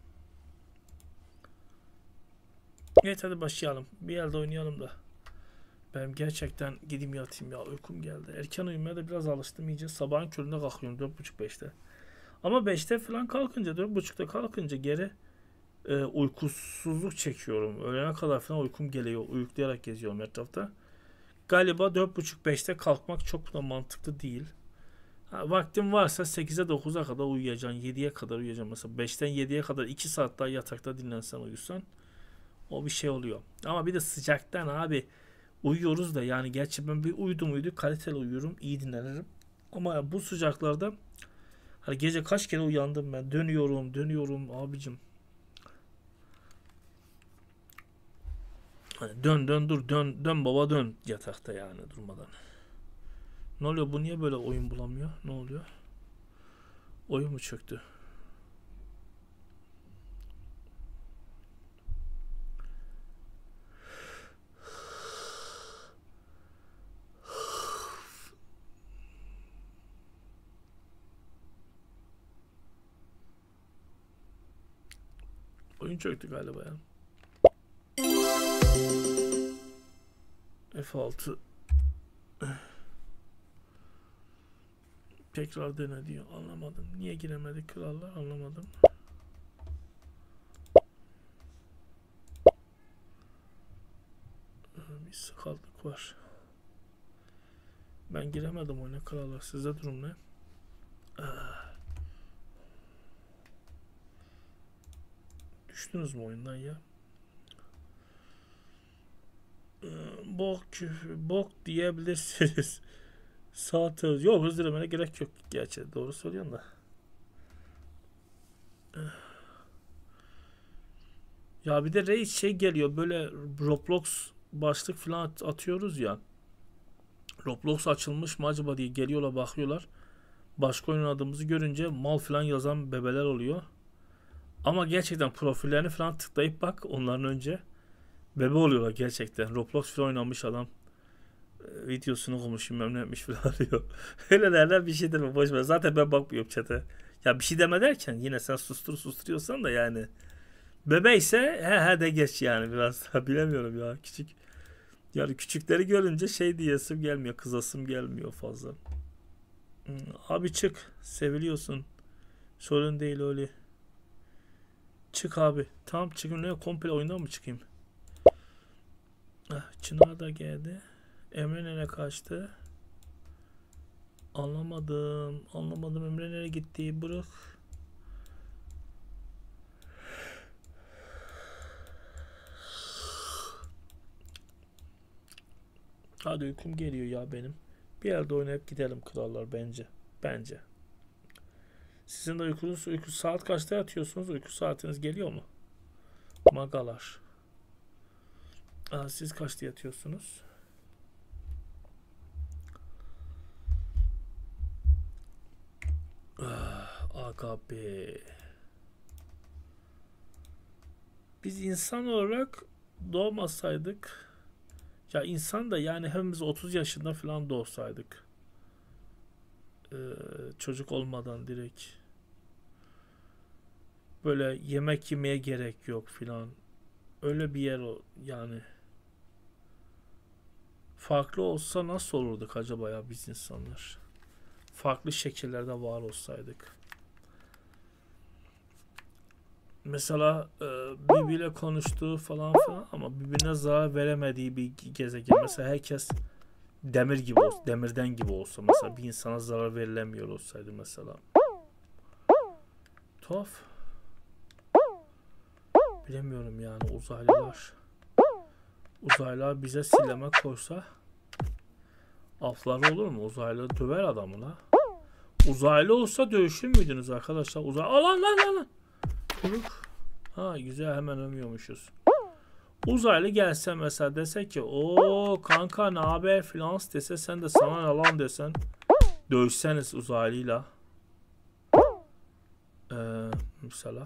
Evet hadi başlayalım. Bir yerde oynayalım da. Ben gerçekten gideyim yatayım ya. Uykum geldi. Erken uyumaya da biraz alıştım iyice. Sabahın köründe kalkıyorum. 4.30-5'te. Ama 5'te falan kalkınca, 4.30'da kalkınca geri uykusuzluk çekiyorum. Öğlene kadar falan uykum geliyor. Uyuklayarak geziyorum etrafta. Galiba 4.30-5'te kalkmak çok da mantıklı değil. Vaktim varsa 8'e 9'a kadar uyuyacaksın. 7'ye kadar uyuyacaksın. Mesela 5'ten 7'ye kadar 2 saat daha yatakta dinlensen, uyusan o bir şey oluyor. Ama bir de sıcaktan abi uyuyoruz da yani, gerçi ben bir uyudum kaliteli uyuyorum, iyi dinlenirim. Ama bu sıcaklarda hani gece kaç kere uyandım ben. Dönüyorum abicim. Hani dön baba dön yatakta yani durmadan. Ne oluyor, bu niye böyle oyun bulamıyor? Ne oluyor? Oyun mu çöktü? Oyun çöktü galiba ya. F6 tekrar dene diyor. Anlamadım. Niye giremedik krallar? Anlamadım. Bir sıkıldık var. Ben giremedim oyuna krallar. Sizde durum ne? Düştünüz mü oyundan ya? Bok diyebilirsiniz. Saat yok, hızlı demene gerek yok. Gerçi doğru söylüyorsun da. Ya bir de reis şey geliyor, böyle Roblox başlık falan atıyoruz ya. Roblox açılmış mı acaba diye geliyorlar, bakıyorlar. Başka oyun adımızı görünce mal falan yazan bebeler oluyor. Ama gerçekten profillerini falan tıklayıp bak, onların önce bebe oluyorlar gerçekten. Roblox falan oynamış adam. Videosunu konuşayım, memnun etmiş falan diyor. Öyle derler, bir şey deme, boş ver. Zaten ben bakmıyorum chat'e. Ya bir şey deme derken yine sen susturuyorsan da yani. Bebe ise he de geç yani, biraz daha bilemiyorum ya, küçük. Yani küçükleri görünce şey diyesim gelmiyor, kızasım gelmiyor fazla. Abi çık, seviliyorsun. Sorun değil öyle. Çık abi. Tamam çıkayım, ne komple oyundan mı çıkayım? Çınar da geldi. Emre nereye kaçtı? Anlamadım. Emre nereye gitti? Bırak. Hadi uykum geliyor ya benim. Bir yerde oynayıp gidelim krallar bence. Sizin de uyku saat kaçta yatıyorsunuz? Uyku saatiniz geliyor mu? Magalar. Siz kaçta yatıyorsunuz? Aga be. Biz insan olarak doğmasaydık, ya insan da yani hepimiz 30 yaşında falan doğsaydık, çocuk olmadan direkt, böyle yemek yemeye gerek yok filan, öyle bir yer o yani. Farklı olsa nasıl olurduk acaba ya biz insanlar? Farklı şekillerde var olsaydık. Mesela birbiriyle konuştuğu falan ama birbirine zarar veremediği bir gezegen. Mesela herkes demirden gibi olsa, mesela bir insana zarar verilemiyor olsaydı mesela. Tuhaf. Bilemiyorum yani, uzaylılar bize sileme koysa afları olur mu? Uzaylı döver adamı la. Uzaylı olsa dövüşür müydünüz arkadaşlar? Lan. Ha güzel, hemen övmüyormuşuz. Uzaylı gelse mesela, dese ki o kanka ne haber filan dese, sen de sana ne lan desen, dövüşseniz uzaylıyla. Mesela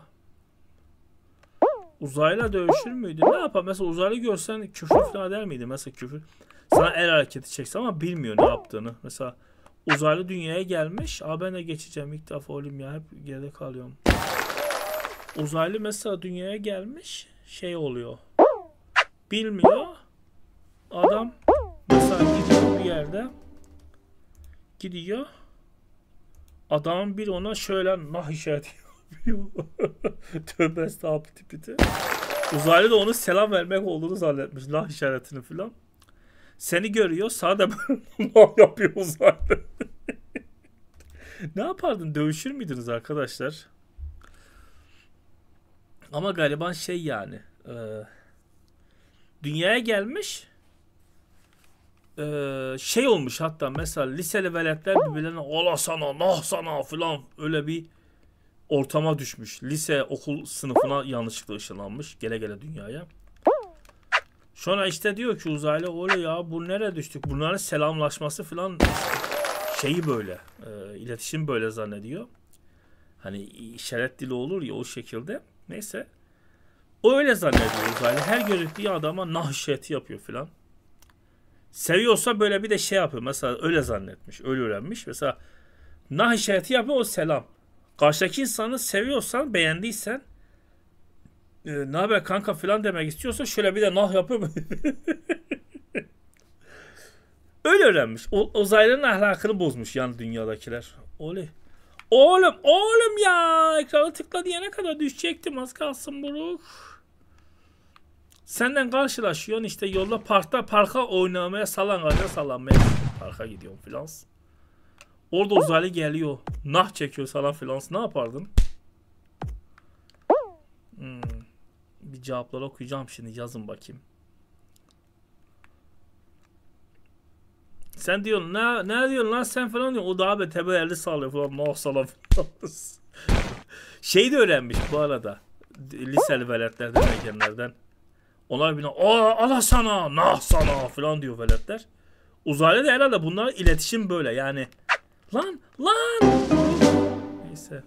uzayla dövüşür müydü? Ne yapar? Mesela uzaylı görsen küfür falan der miydi? Mesela küfür. Sana el hareketi çekse ama bilmiyor ne yaptığını. Mesela uzaylı dünyaya gelmiş. Ben de geçeceğim ilk defa olayım ya. Hep geride kalıyorum. Uzaylı mesela dünyaya gelmiş. Şey oluyor. Bilmiyor. Adam mesela gidiyor bir yerde. Gidiyor. Adamın bir ona şöyle nah işareti yapıyor. Tövbe estağfurullah. Uzaylı da onu selam vermek olduğunu zannetmiş. Nah işaretini filan. Seni görüyor. Sana da nah yapıyor uzaylı. Ne yapardın? Dövüşür müydünüz arkadaşlar? Ama galiba şey yani. Dünyaya gelmiş. Şey olmuş hatta, mesela liseli veletler birbirlerine ola sana nah sana filan, öyle bir ortama düşmüş. Lise okul sınıfına yanlışlıkla ışınlanmış gele gele dünyaya. Sonra işte diyor ki uzaylı, öyle ya bu nereye düştük, bunların selamlaşması filan şeyi böyle, iletişim böyle zannediyor. Hani işaret dili olur ya, o şekilde. Neyse. O öyle zannediyor uzaylı. Her gördüğü adama nah işareti yapıyor filan. Seviyorsa böyle bir de şey yapıyor. Mesela öyle zannetmiş. Öyle öğrenmiş. Mesela nah işareti yapıyor, o selam. Karşıdaki insanı seviyorsan, beğendiysen, ne haber kanka falan demek istiyorsa şöyle bir de nah yapıyor. Öyle öğrenmiş. Uzaylının ahlakını bozmuş yani dünyadakiler. Öyle. Oğlum ya, ekranı tıkla diyene kadar düşecektim, az kalsın buruk. Senden karşılaşıyorsun işte yolda, parka oynamaya, sallanmaya parka gidiyorum filan. Orada uzaylı geliyor, nah çekiyor falan filan. Ne yapardın? Bir cevapları okuyacağım şimdi, yazın bakayım. Sen diyorsun ne diyorsun lan sen falan diyor. O da abi tebe elde sağlıyor falan. Nah salam falan. Şey de öğrenmiş bu arada. Liseli veletlerden, ergenlerden. Onlar bile ala sana, nah sana falan diyor veletler. Uzaylı da herhalde bunlar iletişim böyle yani. Lan. Neyse.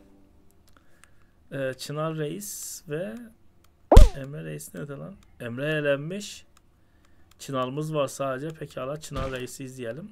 Çınar Reis ve Emre Reis nerede lan? Emre elenmiş. Çınar'ımız var sadece. Pekala Çınar Reis'i izleyelim.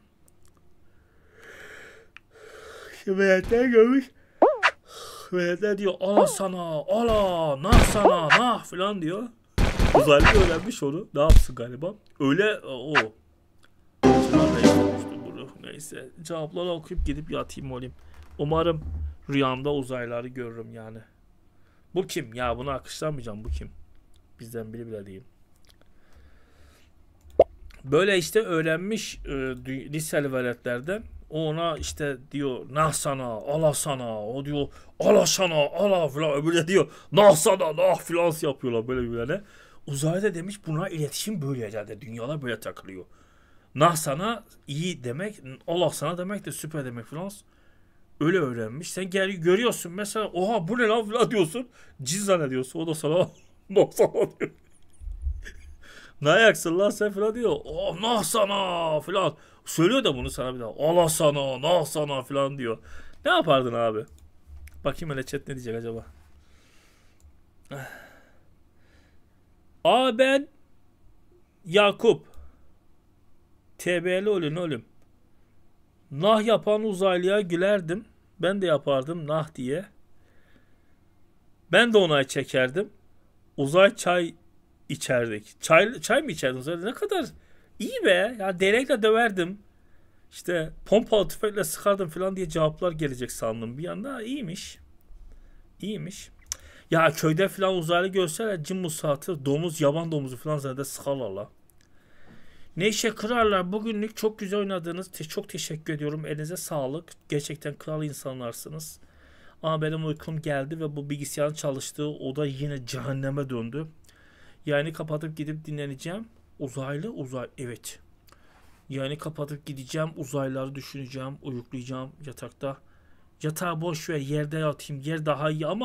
Veletler görmüş. Veletler diyor ala sana, ala, nah sana, nah falan diyor. Uzaylı öğrenmiş onu. Ne yapsın galiba? Öyle o. Çınar Reis'e düştü bunu. Neyse. Cevapları okuyup gidip yatayım olayım. Umarım rüyamda uzaylıları görürüm yani. Bu kim? Ya bunu akışlamayacağım. Bu kim? Bizden biri bile değil. Böyle işte öğrenmiş liseli veletlerden. O ona işte diyor nah sana, ala sana. O diyor ala sana, ala filan. Öbürü de diyor nah sana, nah filan yapıyorlar böyle birbirlerine. Uzayda demiş buna iletişim böyle herhalde. Dünyalar böyle takılıyor. Nah sana iyi demek, ala sana demek de süper demek filan. Öyle öğrenmiş. Sen görüyorsun mesela, oha bu ne lan filan diyorsun. Cin zannediyorsun. O da sana nah sana diyor. Ne ayaksın lan sen filan diyor. Oh nah sana filan. Söylüyor da bunu sana bir daha. Allah sana, nah sana filan diyor. Ne yapardın abi? Bakayım hele chat ne diyecek acaba? Ben Yakup. TB'li olun oğlum. Nah yapan uzaylıya gülerdim. Ben de yapardım nah diye. Ben de onay çekerdim. Uzay çay içerdik. Çay mı içerdin uzaylı? Ne kadar iyi be. Ya değnekle döverdim. İşte pompalı tüfekle sıkardım falan diye cevaplar gelecek sandım. Bir yanda iyiymiş. İyiymiş. Ya köyde falan uzaylı görseler cin musatı, domuz, yaban domuzu falan zaten sıkarlar. Neyse krallar, bugünlük çok güzel oynadınız. Çok teşekkür ediyorum. Elinize sağlık. Gerçekten kral insanlarsınız. Ama benim uykum geldi ve bu bilgisayarın çalıştığı oda yine cehenneme döndü. Yani kapatıp gidip dinleneceğim. Evet. Yani kapatıp gideceğim. Uzaylıları düşüneceğim. Uyuklayacağım yatakta. Yatağı boş ver. Yerde yatayım. Yer daha iyi ama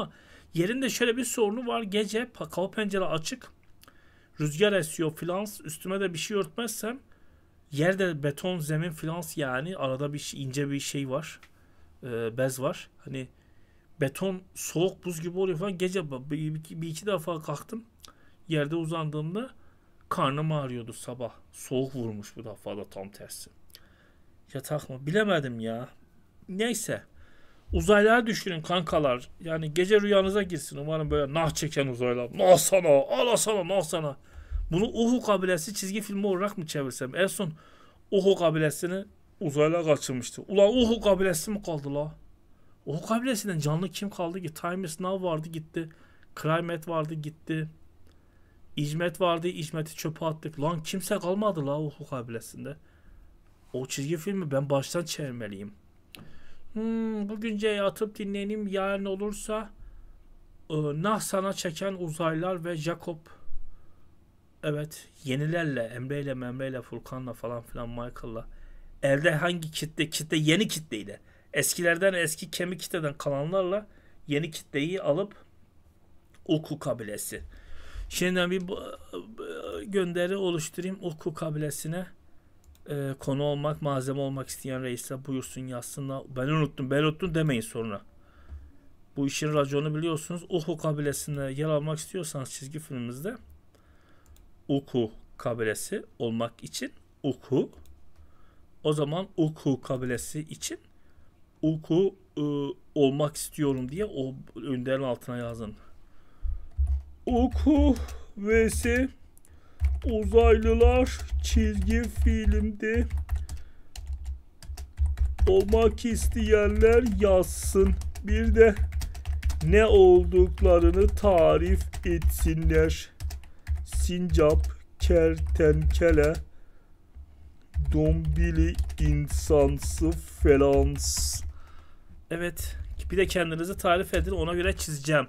Yerinde şöyle bir sorunu var. Gece kapı pencere açık. Rüzgar esiyor filan. Üstüme de bir şey örtmezsem yerde beton zemin filan, yani arada bir ince bir şey var. Bez var. Hani beton soğuk buz gibi oluyor falan. Gece bir iki defa kalktım. Yerde uzandığımda karnım ağrıyordu sabah. Soğuk vurmuş bu defa da tam tersi. Yatak mı? Bilemedim ya. Neyse. Uzaylılar düşünün kankalar. Yani gece rüyanıza girsin. Umarım böyle nah çeken uzaylılar. Nah sana, ala sana, nah sana. Bunu Uhu kabilesi çizgi filmi olarak mı çevirsem? En son Uhu kabilesini uzaylılar kaçırmıştı. Ulan Uhu kabilesi mi kaldı la? Uhu kabilesinden canlı kim kaldı ki? Time is Now vardı gitti. Crymet vardı gitti. İcmet vardı. İcmet'i çöpe attık. Lan kimse kalmadı la Uhu kabilesinde. O çizgi filmi ben baştan çevirmeliyim. Bugünce yatıp dinleyelim. Yarın olursa nah sana çeken uzaylılar ve Jacob. Evet. Yenilerle. Emre'yle, Memre'yle, Furkan'la falan filan, Michael'la. Elde hangi kitle? Kitle yeni kitleyle. Eskilerden, eski kemik kitleden kalanlarla yeni kitleyi alıp Uku kabilesi. Şimdiden bir gönderi oluşturayım Uku kabilesine. Konu olmak, malzeme olmak isteyen reisler buyursun yazsınlar. Ben unuttum demeyin sonra. Bu işin raconu biliyorsunuz. Uku kabilesinde yer almak istiyorsanız çizgi filmimizde Uku kabilesi olmak için Uku, o zaman Uku kabilesi için Uku olmak istiyorum diye o önderin altına yazın. Uku vs uzaylılar çizgi filmde olmak isteyenler yazsın. Bir de ne olduklarını tarif etsinler. Sincap, kertenkele, dombili insansı falan. Evet. Bir de kendinizi tarif edin. Ona göre çizeceğim.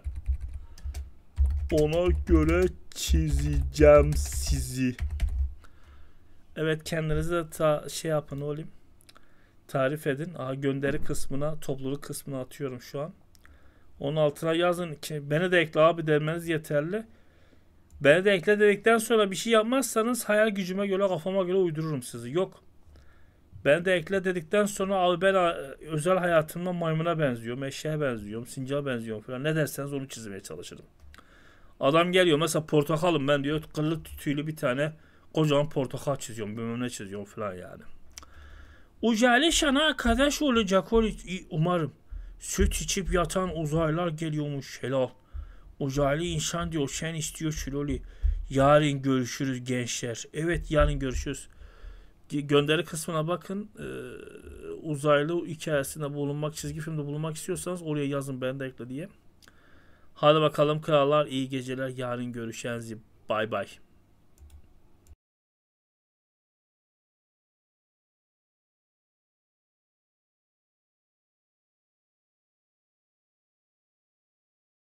Ona göre çizeceğim sizi. Evet, kendinize de şey yapın oğlum. Tarif edin. Aha, gönderi kısmına, topluluk kısmına atıyorum şu an. Onun altına yazın ki beni de ekle abi demeniz yeterli. Beni de ekle dedikten sonra bir şey yapmazsanız hayal gücüme göre, kafama göre uydururum sizi. Yok. Beni de ekle dedikten sonra abi ben özel hayatımda maymuna benziyorum, eşeğe benziyorum, sincaba benziyorum falan. Ne derseniz onu çizmeye çalışırım. Adam geliyor mesela portakalım ben diyor, kıllı tüylü bir tane kocaman portakal çiziyorum, bilmem ne çiziyorum falan yani. Ucali şana arkadaş olacak umarım. Süt içip yatan uzaylılar geliyormuş helal. Ucali insan diyor, sen istiyor şuloli. Yarın görüşürüz gençler. Evet, yarın görüşürüz. Gönderi kısmına bakın. Uzaylı hikayesinde bulunmak, çizgi filmde bulunmak istiyorsanız oraya yazın, ben de ekle diye. Hadi bakalım krallar, iyi geceler. Yarın görüşeceğiz. Bay bay.